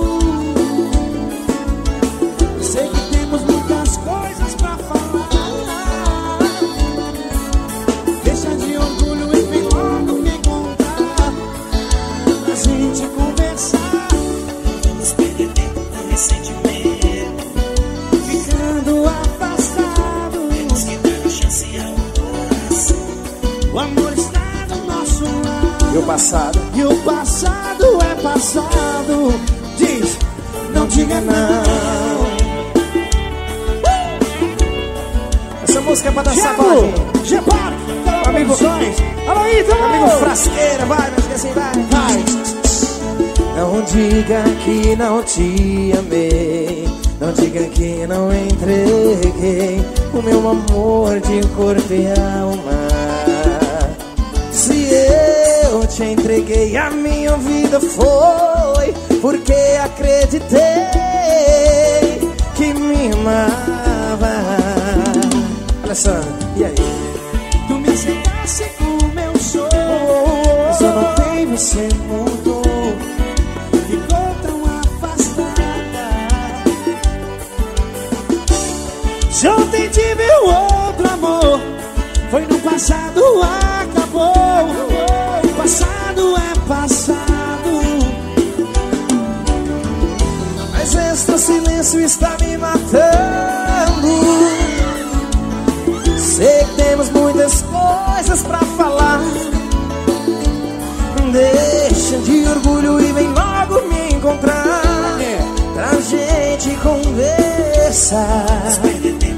Sei que temos muitas coisas pra falar. Deixa de orgulho e vem logo me contar. A gente conversar. Vamos perder tempo com ressentimento. Ficando afastado. Temos que dar uma chance ao coração. O amor está do nosso lado. E o passado? E o passado é passado. Diz, não diga não. Essa música é pra dançar com a gente. Gepar, Amigo, alô, Ítalo! amigo Frasqueira, vai, mas que assim vai. Não diga que não te amei, não diga que não entreguei o meu amor de corpo e alma. Se eu te entreguei a minha vida foi porque acreditei que me amava. Se ontem tive outro amor, foi no passado, acabou. O passado é passado. Mas este silêncio está me matando. Sei que temos muitas coisas pra falar. Deixa de orgulho e vem logo me encontrar, pra gente conversar.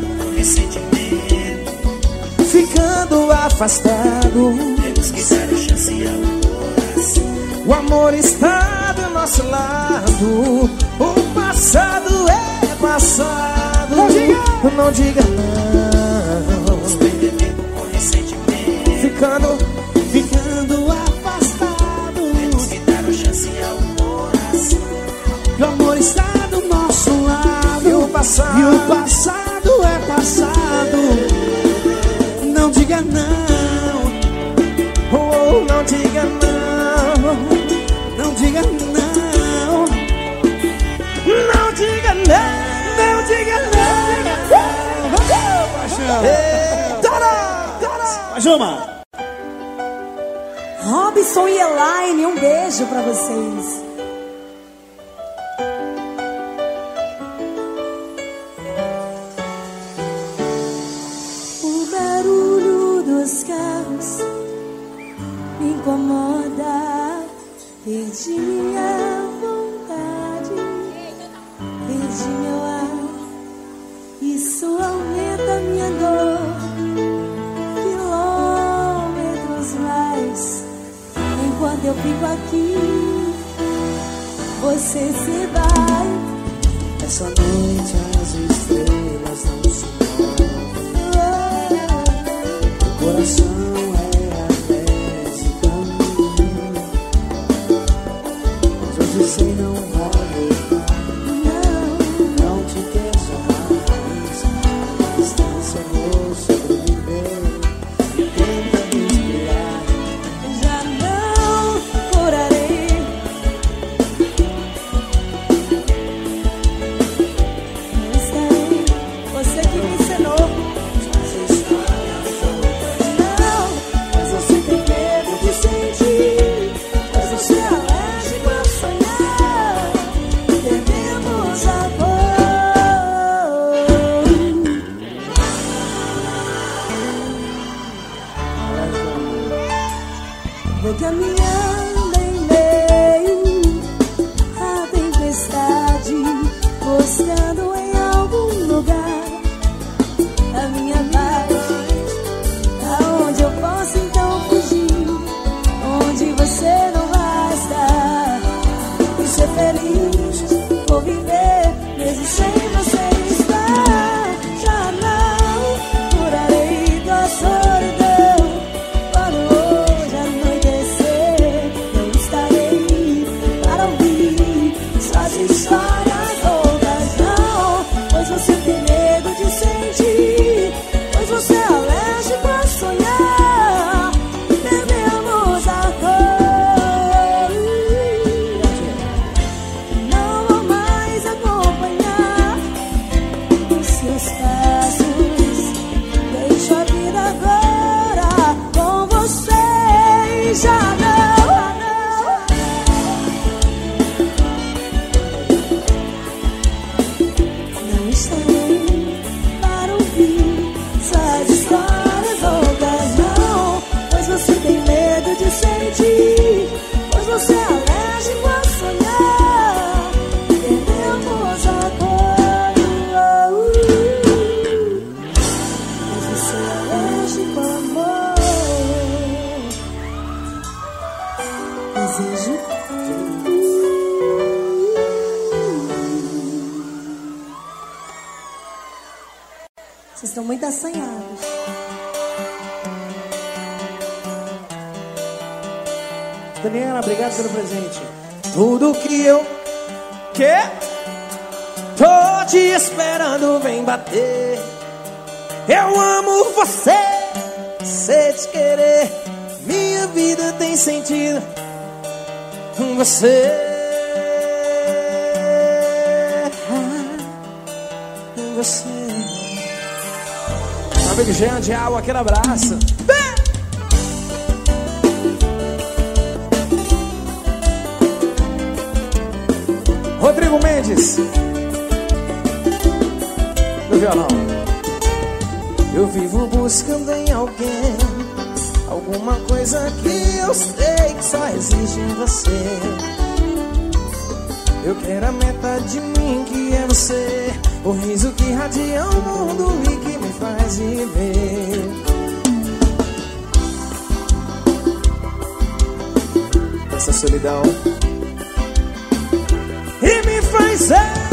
Ficando afastado, temos que dar a chance ao coração. O amor está do nosso lado. O passado é passado. Não diga não. Vamos perder tempo com ressentimento. Ficando afastado, temos que dar a chance ao coração. O amor está do nosso lado. E o passado é passado. Não diga não. Oh, não diga não. Não diga não. Não diga não. Não diga não. Mais uma. Robson e Elaine, um beijo pra vocês. O barulho dos carros me incomoda. Perdi minha vontade, perdi meu ar. Isso aumenta minha dor. Quilômetros mais. Enquanto eu fico aqui, você se vai. Essa noite as estrelas não se movem. O coração é alegre caminho. Mas hoje sei não vai voltar. Não te quero mais. A distância vou sobreviver. E tenta me inspirar. Já não curarei. Não estarei. Você que me ensinou. Não, mas você tem medo de sentir. Mas você é alérgico a sonhar. Perdemos a cor. Vou caminhando em meio à tempestade, buscando em algum lugar a minha paz. Aonde eu posso então fugir, onde você não vai estar. E ser feliz, vou viver mesmo sem você estar. Já não curarei tua solidão. Quando hoje anoitecer, não estarei para ouvir suas histórias loucas, não. Pois você tem medo de sentir, pois você é alérgico a sonhar. Perdemos a cor. Não vou mais acompanhar os seus passos. Deixo a vida agora com você. Já não estarei para ouvir suas histórias loucas, não. Pois você tem medo de sentir, pois você é alérgico a sonhar. Perdemos a cor. Pois você é alérgico ao amor. Desejo. Vocês estão muito assanhados. Daniela, obrigado pelo presente. Tudo que eu quero, tô te esperando, vem bater. Eu amo você, sei te querer. Minha vida tem sentido com você. Com você. amigo Jean de Alva, aquele abraço. Rodrigo Mendes do violão. Eu vivo buscando em alguém alguma coisa que eu sei que só existe em você. Eu quero a metade de mim que é você, o riso que radia o mundo e que me faz viver. Essa solidão e me faz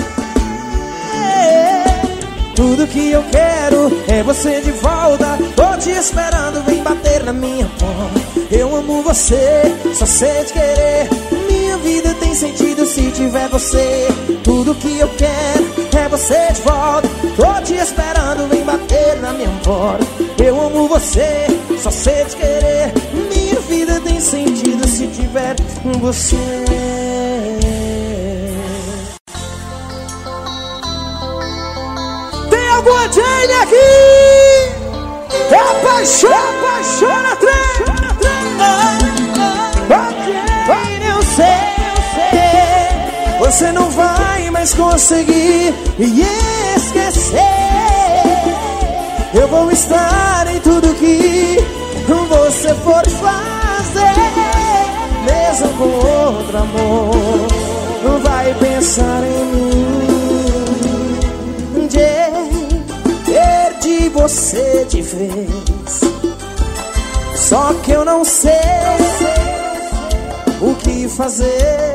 tudo que eu quero é você de volta. Tô te esperando, vem bater na minha porta. Eu amo você, só sei te querer. Minha vida tem sentido se tiver você. Tudo que eu quero é você de volta. Tô te esperando, vem bater na minha porta. Eu amo você, só sei te querer. Minha vida tem sentido se tiver você. Alguma Jane aqui? Apaixona, trem. Jane, eu sei. Você não vai mais conseguir me esquecer. Eu vou estar em tudo que você for fazer. Mesmo com outro amor, não vai pensar em mim. Perdi você de vez, só que eu não sei o que fazer.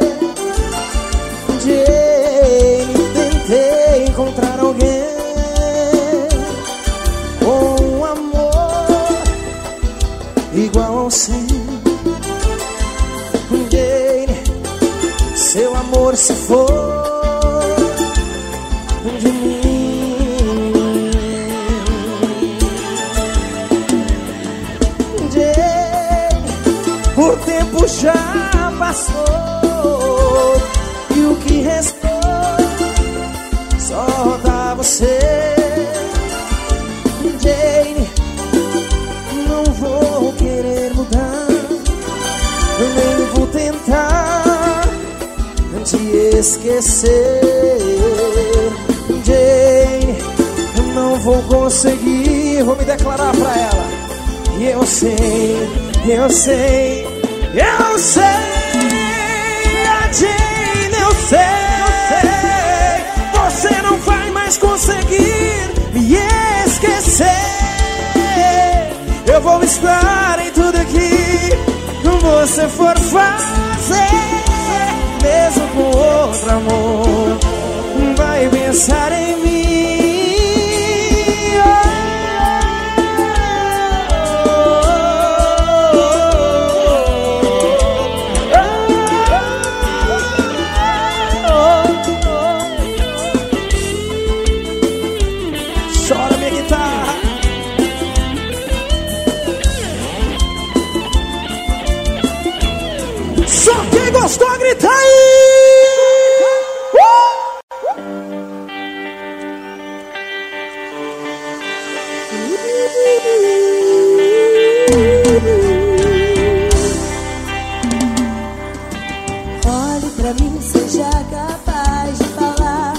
Tentei encontrar alguém com um amor igual ao seu. Seu amor se for de mim. O tempo já passou e o que restou só dá você. Jane, não vou querer mudar, nem vou tentar te esquecer. Jane, não vou conseguir, vou me declarar pra ela. E eu sei, a Jane, eu sei. Você não vai mais conseguir me esquecer. Eu vou estar em tudo que você for fazer. Mesmo com outro amor, vai pensar em mim. Gostou? Grita aí! Olhe pra mim, seja capaz de falar.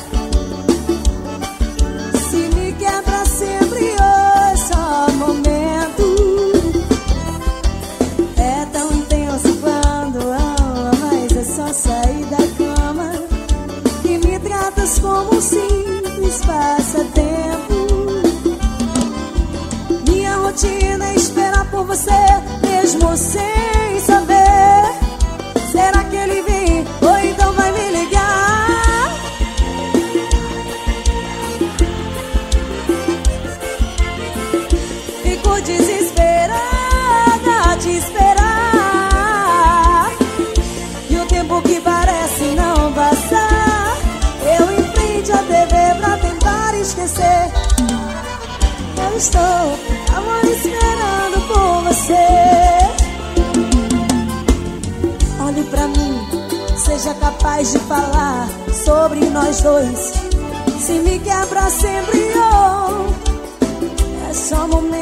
Se me quer pra sempre, hoje só um momento. É tão intenso quando ama, mas é só sair da cama. E me tratas como um simples passatempo. Minha rotina é esperar por você, mesmo sem saber. Será que ele vem ou então vai me ligar? Fico desesperada a te esperar. E o tempo que parece não passar. Eu em frente à TV pra tentar esquecer. Eu estou, amor, esperando por você. Olhe pra mim, seja capaz de falar sobre nós dois. Se me quer pra sempre, oh, é só um momento.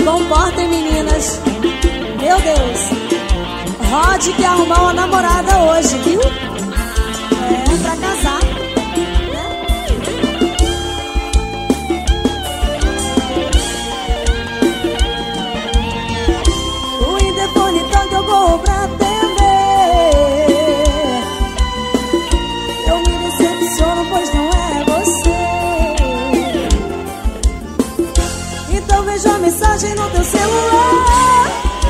comportem, meninas. Meu Deus. Rod que arrumar uma namorada hoje, viu? É, pra casar, né? O interfone toca, eu corro pra atender. Eu me decepciono, pois não é você. Então vejo a mensagem no teu celular.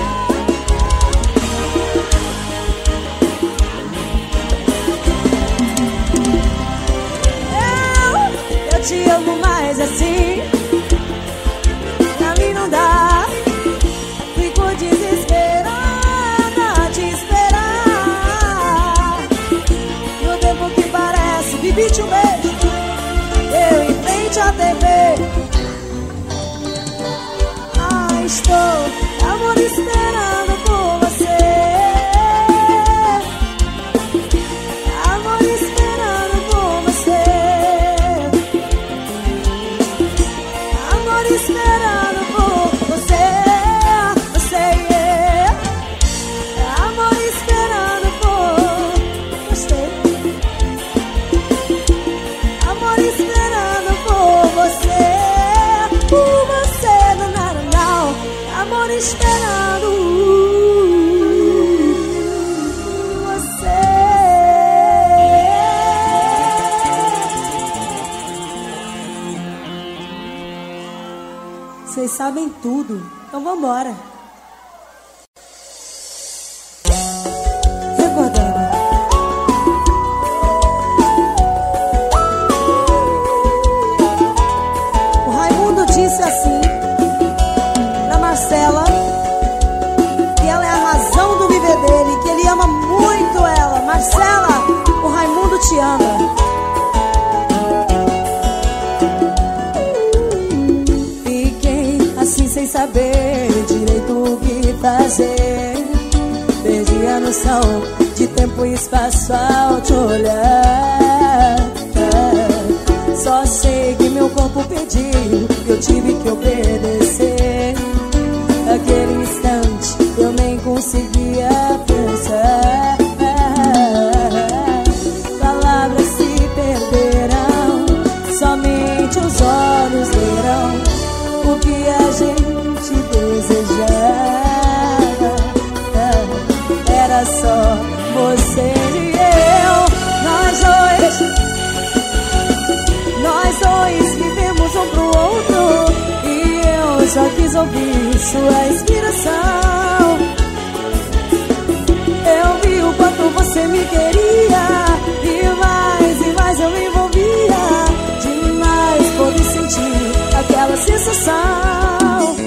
Eu te amo mais assim. Pra mim não dá. Fico desesperada a te esperar. No tempo que parece, vivi-te um beijo. Eu em frente à TV. Estou, amor, esperando por você. Amor, esperando por você. Amor, esperando por você. Você, yeah. Amor, esperando por você. Amor, esperando por você. Por você, amor, esperando você. Vocês sabem tudo, então vambora. Recordando. O Raimundo disse assim pra Marcela que ela é a razão do viver dele, que ele ama muito ela. Marcela, o Raimundo te ama. Fiquei assim sem saber direito o que fazer. Perdi a noção de tempo e espaço ao te olhar. Só sei que meu corpo pediu, eu tive que obedecer. Naquele instante eu nem conseguia pensar. Palavras se perderão, somente os olhos verão o que a gente desejava. Era só você e eu, nós dois vivemos um pro outro. Eu só quis ouvir sua inspiração. Eu vi o quanto você me queria, e mais eu me envolvia. Demais poder sentir aquela sensação.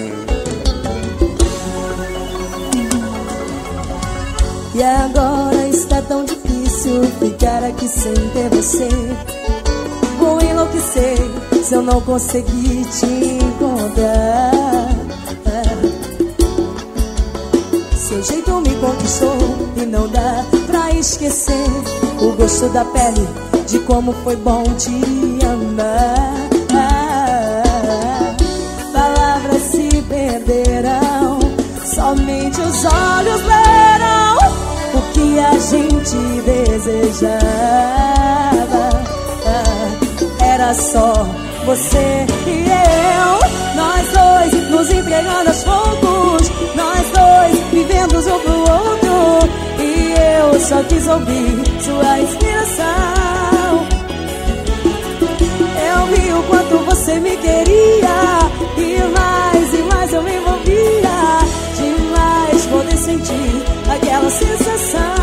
E agora está tão difícil ficar aqui sem ter você. Vou enlouquecer se eu não conseguir te encontrar. Seu jeito me conquistou e não dá pra esquecer o gosto da pele, de como foi bom te amar. Palavras se perderão, somente os olhos verão o que a gente desejava. Era só você e eu, nós dois nos entregando aos poucos, nós dois vivendo um pro outro. E eu só quis ouvir sua inspiração. Eu vi o quanto você me queria, e mais eu me envolvia. Demais poder sentir aquela sensação.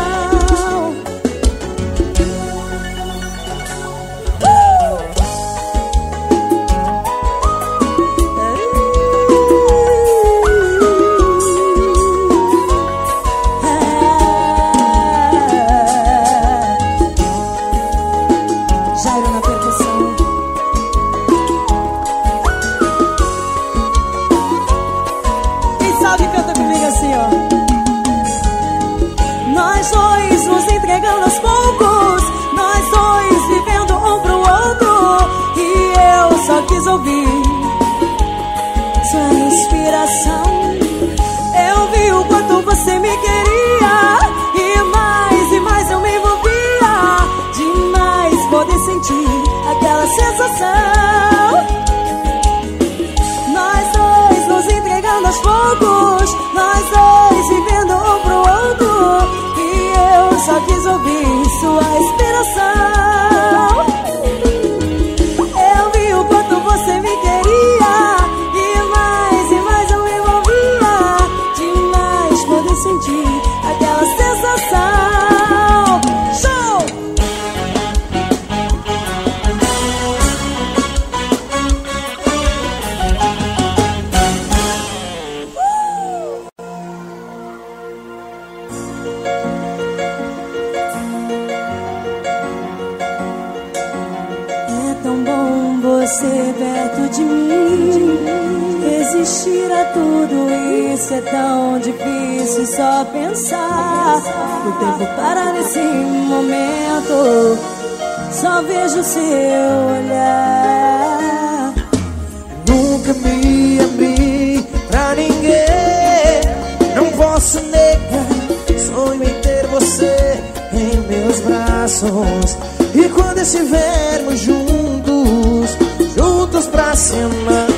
Isso é tão difícil só pensar. O tempo para nesse momento. Só vejo seu olhar. Nunca me abri pra ninguém. Não posso negar. Sonho em ter você em meus braços. E quando estivermos juntos, juntos pra se amar.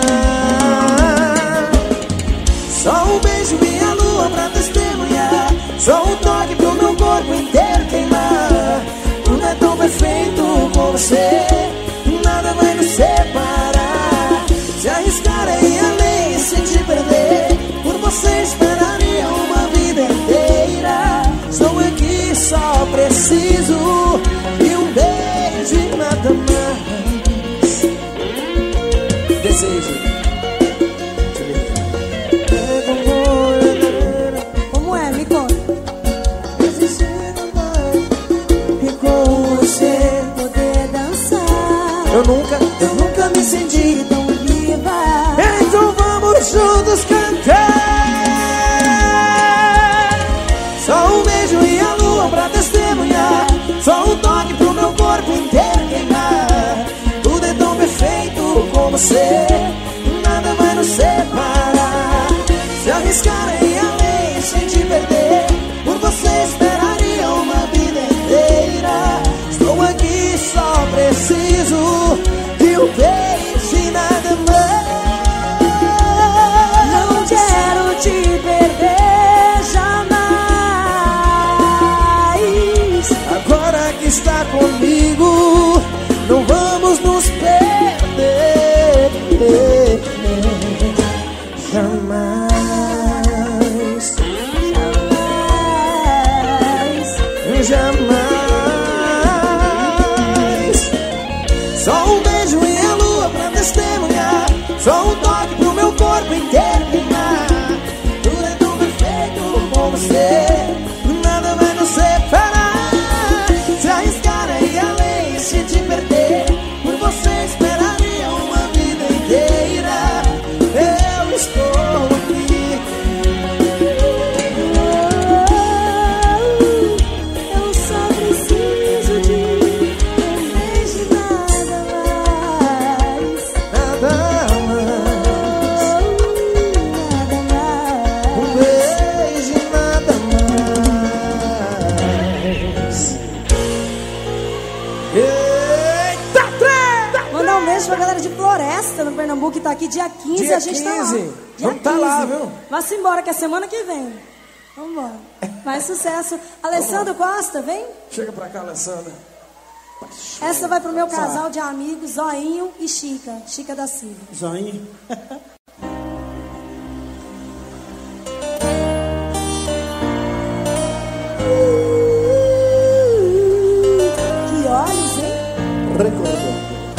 Só um beijo e a lua pra testemunhar. Só um toque pro meu corpo inteiro queimar. Tudo é tão perfeito com você. Nada vai nos separar. Se arriscar é ir além e sem te perder. Por você esperaria uma vida inteira. Estou aqui, só preciso de um beijo e nada mais. Desejo. Como é? Me conta. E com você Poder dançar. eu nunca me senti tão Viva. Então vamos juntos cantar. Só um beijo e a lua pra testemunhar. Só um toque pro meu corpo inteiro queimar. Tudo é tão perfeito com você. Nada vai nos separar. Se arriscar é ir além sem te perder. Por você esperaria uma vida inteira. Estou aqui, só preciso de um beijo e nada mais. Não quero te perder jamais. Agora que está comigo, não vamos nos perder. Jamais, jamais. Só um beijo e a lua pra testemunhar. Só um toque pro meu corpo inteiro queimar. Tudo é tão perfeito com você. Nada vai nos separar. Se arriscar é ir além e se te perder. Por você esperaria uma vida inteira. Eu estou aqui. Eu só preciso de um beijo e nada mais. Nada mais. Nada mais. Um beijo e nada mais. Eita, treta! Mandar um beijo pra galera de Floresta, no Pernambuco, que tá aqui dia 15. Dia A gente tá lá. 15. Dia Vamos tá lá, viu? Vá-se embora, que é semana que vem. Vambora. Mais sucesso. Alessandro Costa, vem. Chega pra cá, Alessandra. Essa vai pro meu casal de amigos, Zoinho e Chica. Chica da Silva. Zoinho. Que olhos, hein? Recordou.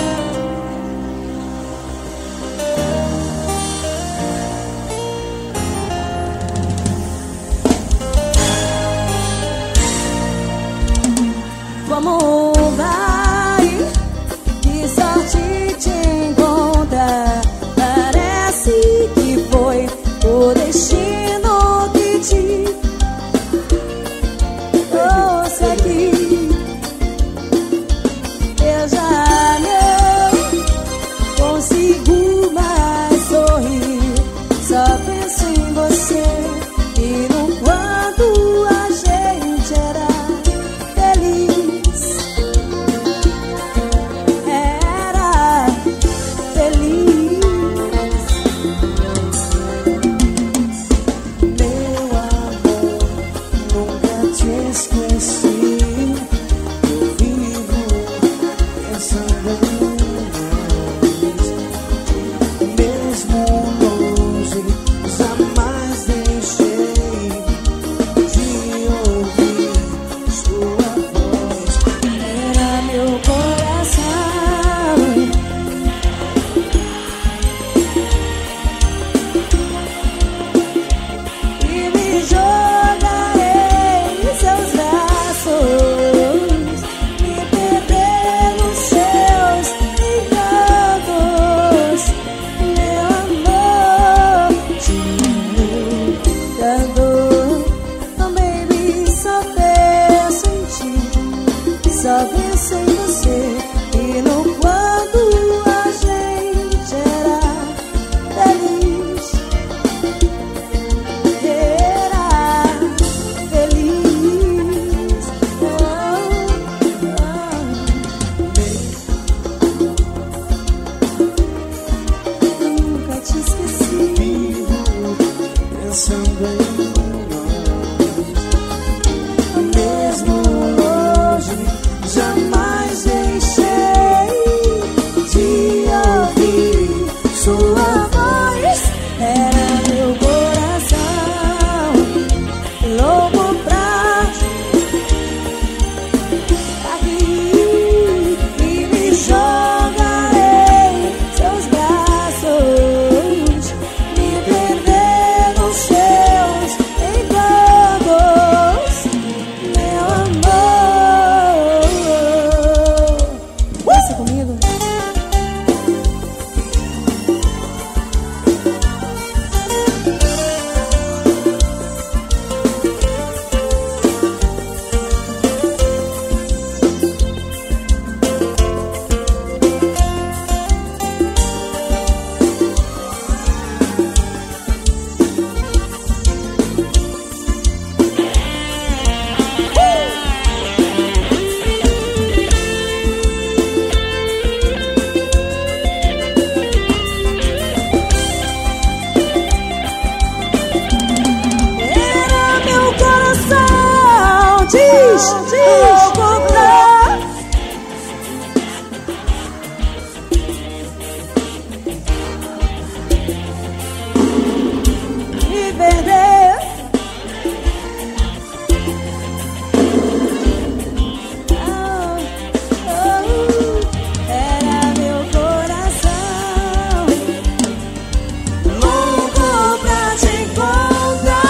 Como vai? Que sorte te encontrar. Parece que foi o destino que te trouxe aqui. Eu já não consigo mais sorrir. Só penso em você e no quanto a gente era feliz. Era feliz. Meu amor, nunca te esqueci. Eu vivo pensando em nós. Mesmo longe, jamais deixei de ouvir sua voz. Era meu coração. E me jogarei em seus braços. Me perder nos seus encantos. Meu amor. louco pra me perder. Era meu coração louco pra te encontrar.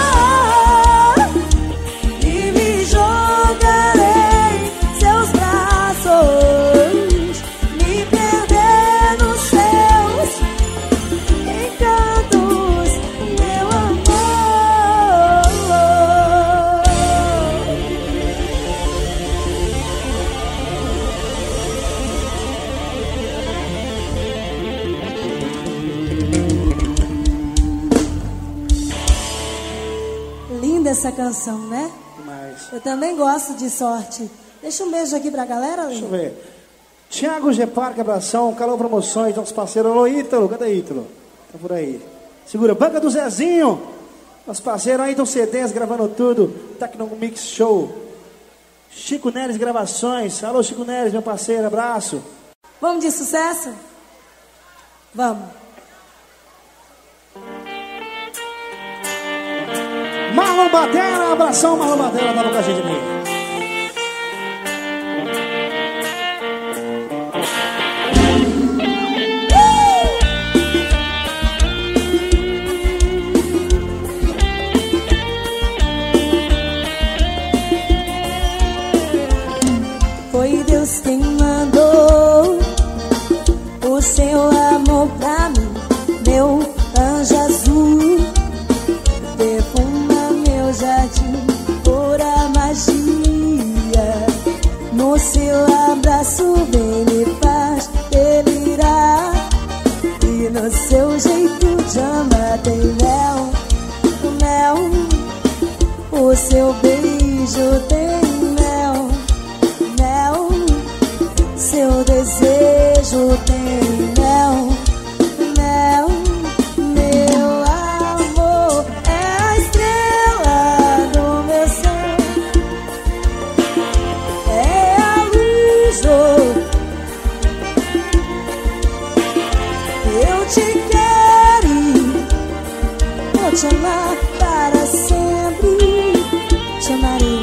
Essa canção, né? Demais. Eu também gosto de Sorte. Deixa um beijo aqui pra galera, Deixa eu ver. Thiago G Parque, abração. Calor Promoções, nossos parceiros. Alô, Ítalo. Cadê Ítalo? Tá por aí. Segura. Banca do Zezinho. Nosso parceiro Ayrton CDs, gravando tudo. Tecno Mix Show. Chico Neres Gravações. Alô, Chico Neres, meu parceiro. Abraço. Vamos de sucesso? Vamos. Marlon Batera, abração, Marlon Batera, tá com a gente aqui. Foi Deus quem mandou o seu amor pra mim, meu anjo azul. Perfuma meu jardim, pura magia. No seu abraço vem me faz delirar. E no seu jeito de amar tem mel, mel. O seu beijo tem mel, mel. Seu desejo tem mel, mel. Meu amor é a estrela do meu céu, é a luz do... Eu te quero e vou te amar para sempre. Te amarei.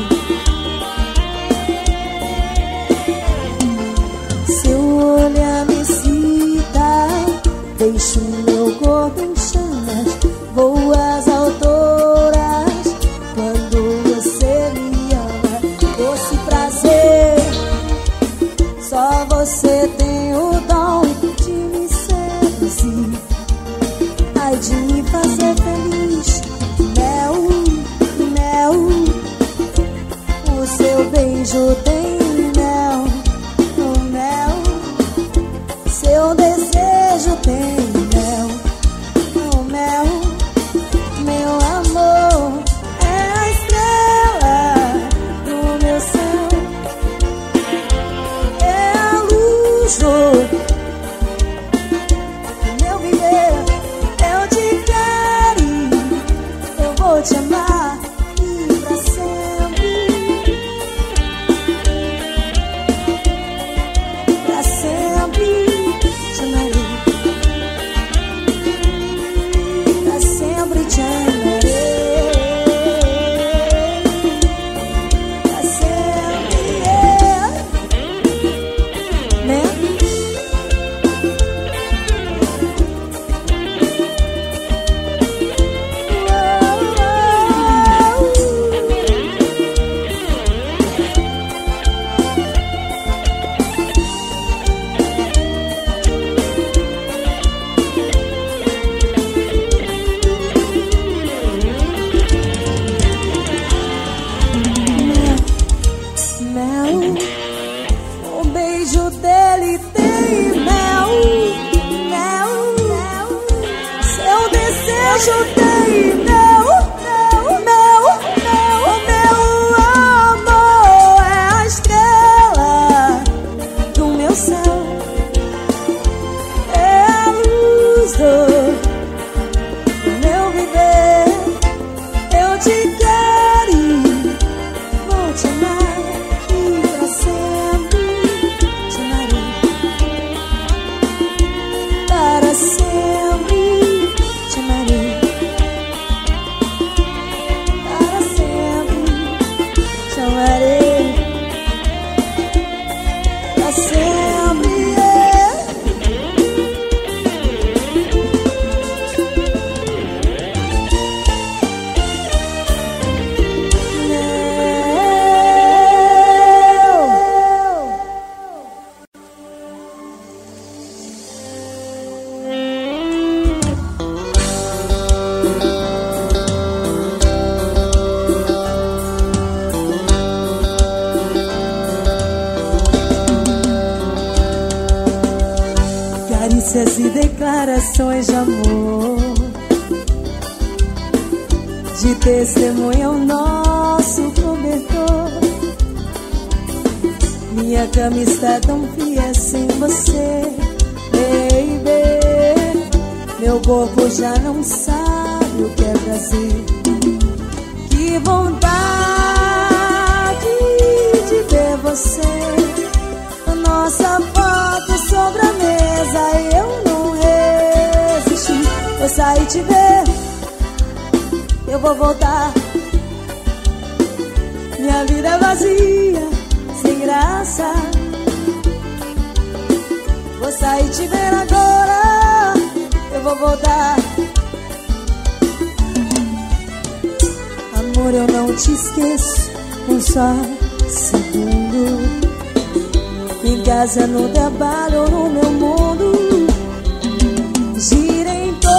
Seu olhar me excita, deixo meu corpo em chamas, vou às alturas quando você me ama. Doce prazer, só você tem o dom de me seduzir, ai de me fazer feliz. Mel, mel, o seu beijo tem mel, o mel. Seu desejo tem mel, o mel. Meu amor é a estrela do meu céu, é a luz do meu viver. Eu te quero e eu vou te amar e pra sempre, pra sempre. Te amarei, pra sempre te amarei, pra sempre, né? Mel, o beijo dele tem mel, mel, mel. Seu desejo tem mel, mel, mel, mel. O meu amor é a estrela do meu céu, é a luz do meu viver. Eu te quero e vou te amar declarações de amor, de testemunha o nosso cobertor. Minha cama está tão fria sem você, baby. Meu corpo já não sabe o que é prazer. Que vontade de ver você, nossa foto sobre a mesa. Eu não resisti, vou sair te ver. Eu vou voltar. Minha vida é vazia, sem graça. Vou sair te ver agora. Eu vou voltar. Amor, eu não te esqueço um só segundo. Em casa, no trabalho ou no meu mundo, gira em torno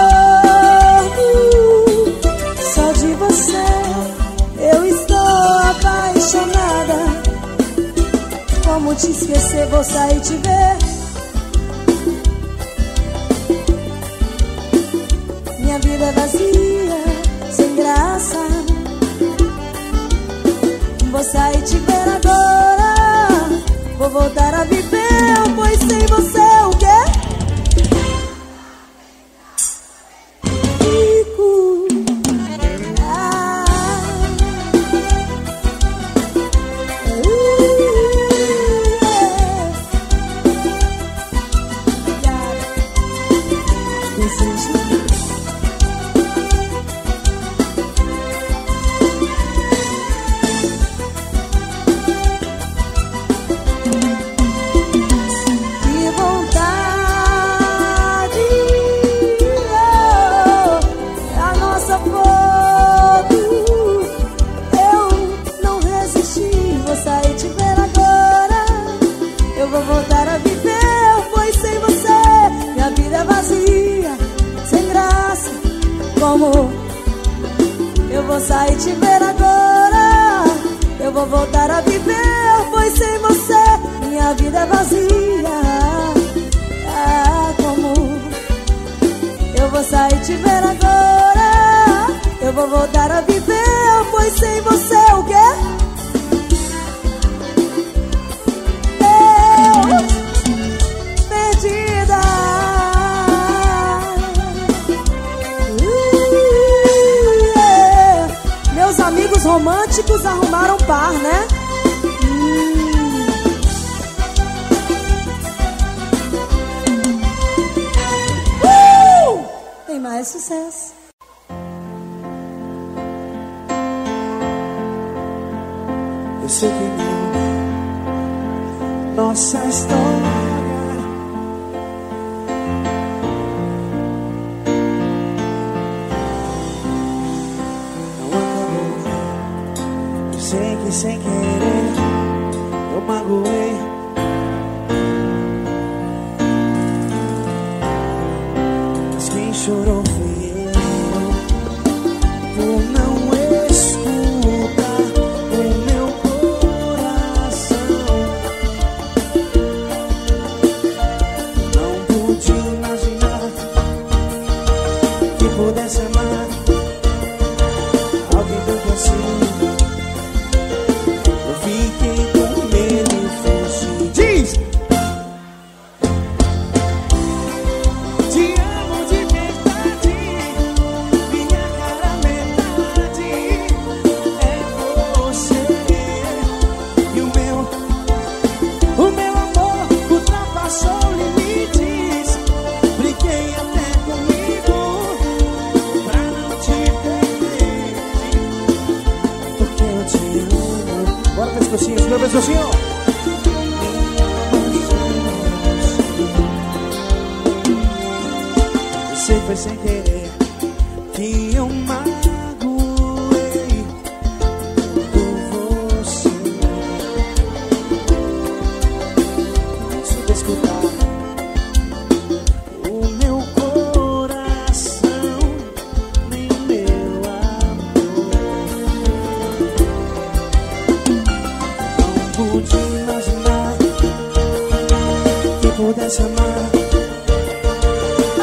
só de você. Eu estou apaixonada. Como te esquecer, vou sair te ver. Minha vida é vazia, sem graça. Vou sair te ver agora. Vou voltar a viver, pois sem você o quê? Fico. Eu vou sair te ver agora. Eu vou voltar a viver, pois sem você minha vida é vazia. Ah, como eu vou sair te ver agora. Eu vou voltar a viver, pois sem você o quê? Eu perdida. Meus amigos românticos arrumaram par, né? Tem mais sucesso. Eu sei que não, nossa história sei que sem querer eu magoei. Mas quem chorou fui eu, por não escutar o meu coração. Não pude imaginar que pudesse amar alguém tanto assim. Fiquei com medo e fosse. Diz! Te amo de verdade. Minha cara metade é você. E o meu amor ultrapassou limites. Brinquei até comigo pra não te perder. Porque eu te amo. Bora, pescocinho, meu pescocinho. Eu sei que foi sem querer que eu magoei por você. Não soube escutar o meu coração, nem o meu amor. Pude imaginar que pudesse amar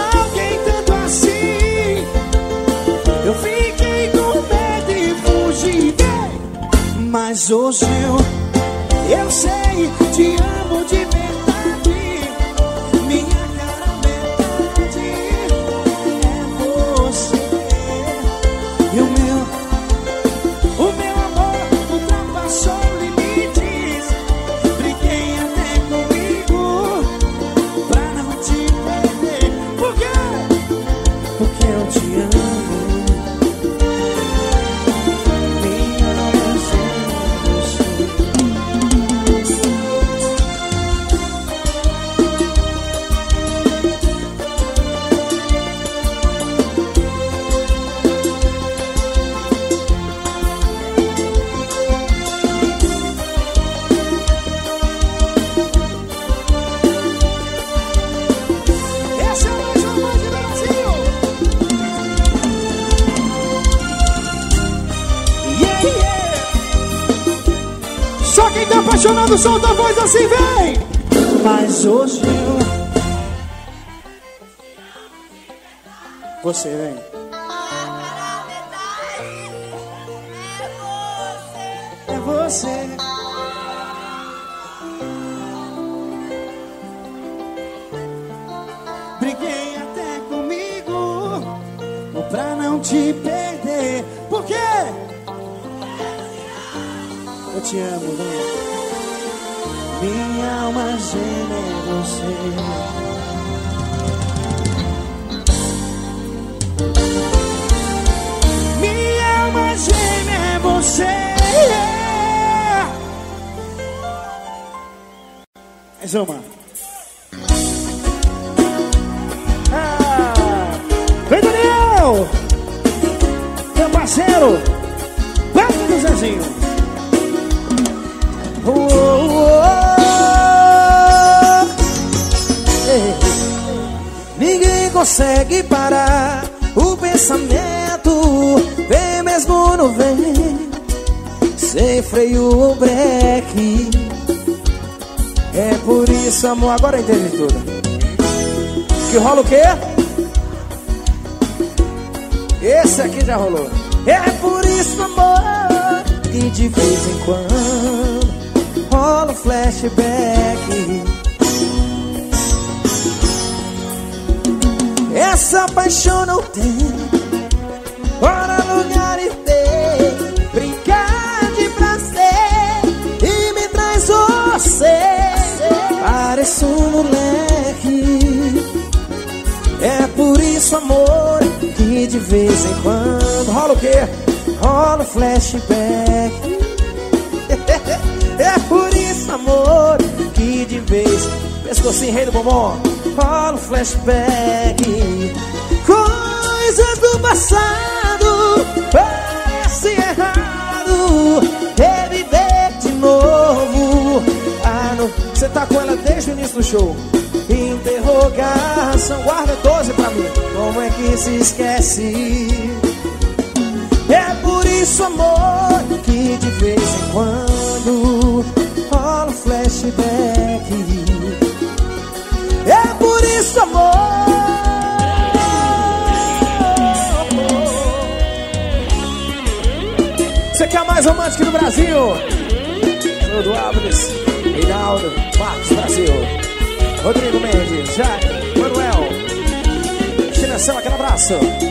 Mas hoje eu sei, te amo de verdade. Minha cara metade é você. E o meu amor ultrapassou limites. Briguei até comigo pra não te perder. Por quê? Porque eu te amo. Apaixonado, solta a voz assim, vem! Mas hoje você vem. É você. Briguei até comigo pra não te perder. Por quê? Eu te amo, né? Minha alma gêmea é você. Minha alma gêmea é você. Mais uma. Vem, Daniel! Meu parceiro, Beto do Zezinho. Ninguém consegue parar o pensamento, vem mesmo não vem, sem freio ou breque. É por isso, amor, agora eu entendi tudo. Que rola o quê? Esse aqui já rolou. É por isso, amor, que de vez em quando rola um flashback. Essa paixão não tem hora, lugar e tempo. Brincar de prazer e me traz você. Parece um moleque. É por isso, amor, que de vez em quando rola o quê? Rola um flashback. É por isso, amor, que de vez... Pescocinho, rei do bombom. Rola um flashback. Coisas do passado, parece errado reviver de novo. Ah, não. Você tá com ela desde o início do show. Interrogação, guarda 12 pra mim. Como é que se esquece? É por isso, amor, que de vez em quando rola um flashback. É por isso, amor. Você quer a mais romântica do Brasil? Bruno Alves, Reinaldo, Marcos Brasil, Rodrigo Mendes, Jair, Manuel, Chinação, aquele abraço.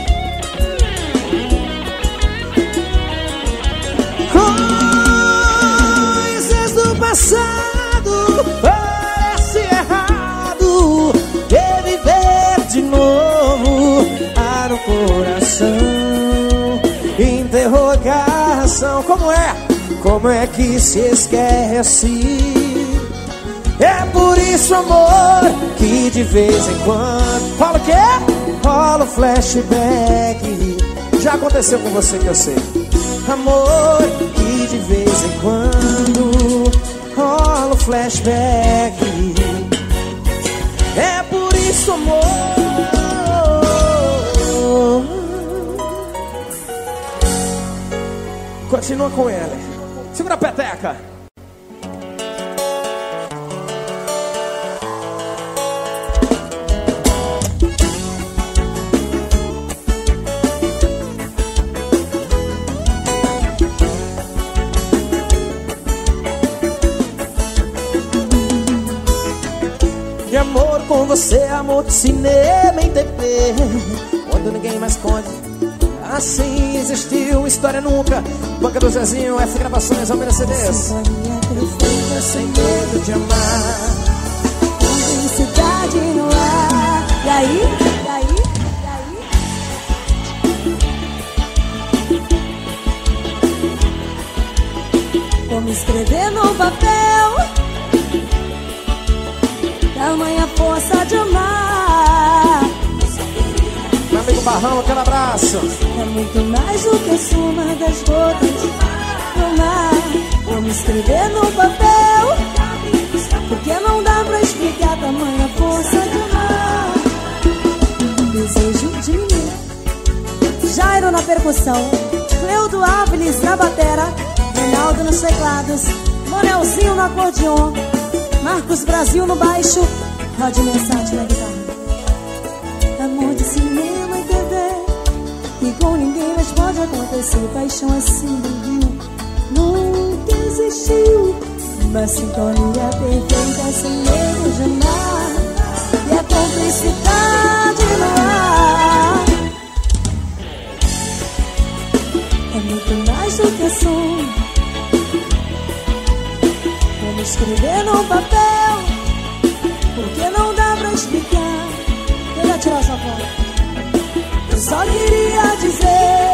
Coisas do passado, parece errado reviver de novo. Ah, no coração, interrogação. Como é? Como é que se esquece? É por isso, amor, que de vez em quando rola o quê? Rola o flashback. Já aconteceu com você que eu sei. Amor, que de vez em quando rola o flashback. É por isso, amor. Continua com ele. Segura a peteca. com você, amor de cinema em TV. Quando ninguém mais pode, assim existiu, história nunca. Banca do Zezinho, F Gravações, Almeida CDs. Sinfonia perfeita, sem medo de amar. Felicidade no ar. E aí? E aí? E aí? Como escrever no papel tamanha força de amar. Meu amigo Barrão, aquele abraço. É muito mais do que a soma das gotas do mar. Como escrever no papel, porque não dá pra explicar tamanha força de amar. Desejo de mim. Jairo na percussão, Cleudo Áviles na batera, Reinaldo nos teclados, Monelzinho no acordeon, Marcos Brasil no baixo, Rodney Sati na guitarra. Amor de cinema e TV, e com ninguém mais pode acontecer. Paixão assim do Rio nunca existiu. Uma sintonia perfeita, sem medo de amar, e a cumplicidade no ar. É muito mais do que som. Como escrever no papel, porque não dá pra explicar. Eu ia tirar sua foto. Eu só queria dizer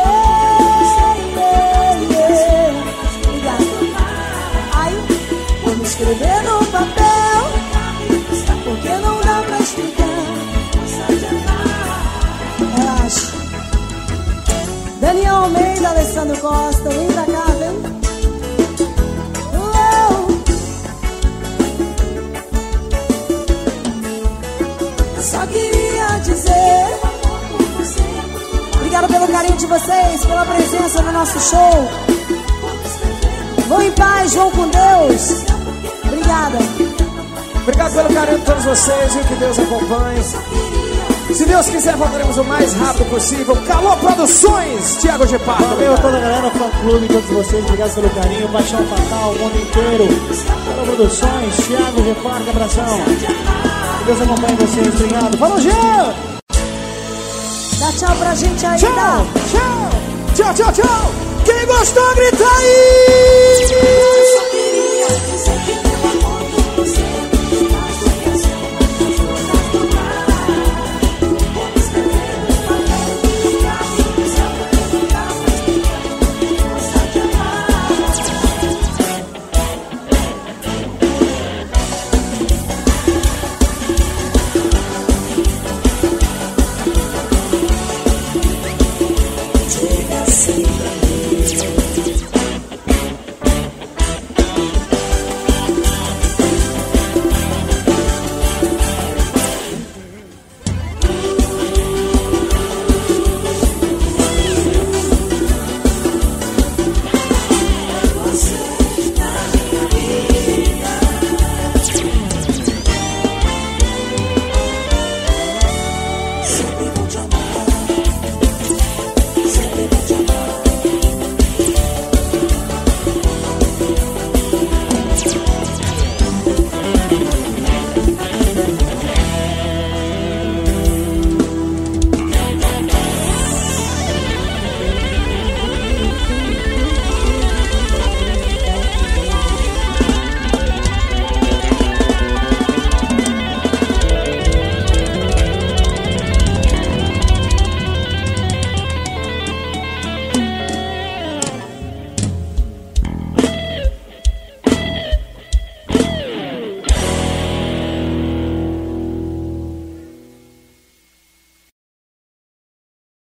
obrigado. Aí, como escrever no papel, porque não dá pra explicar. Relaxa. Daniel Almeida, Alessandro Costa, vem pra cá, vem. Só queria dizer obrigado pelo carinho de vocês, pela presença no nosso show. Vão em paz, vão com Deus. Obrigada. Obrigado pelo carinho de todos vocês e que Deus acompanhe. Se Deus quiser, voltaremos o mais rápido possível. Calor Produções, Thiago G. Pardo. Valeu a toda a galera, fã clube, todos vocês, obrigado pelo carinho. Paixão Fatal, o mundo inteiro. Calor Produções, Thiago G. Pardo, abração. Que Deus acompanhe vocês, obrigado. Falou, Jean! Dá tchau pra gente aí, Tchau, dá. tchau, tchau, tchau, tchau. Quem gostou, grita aí!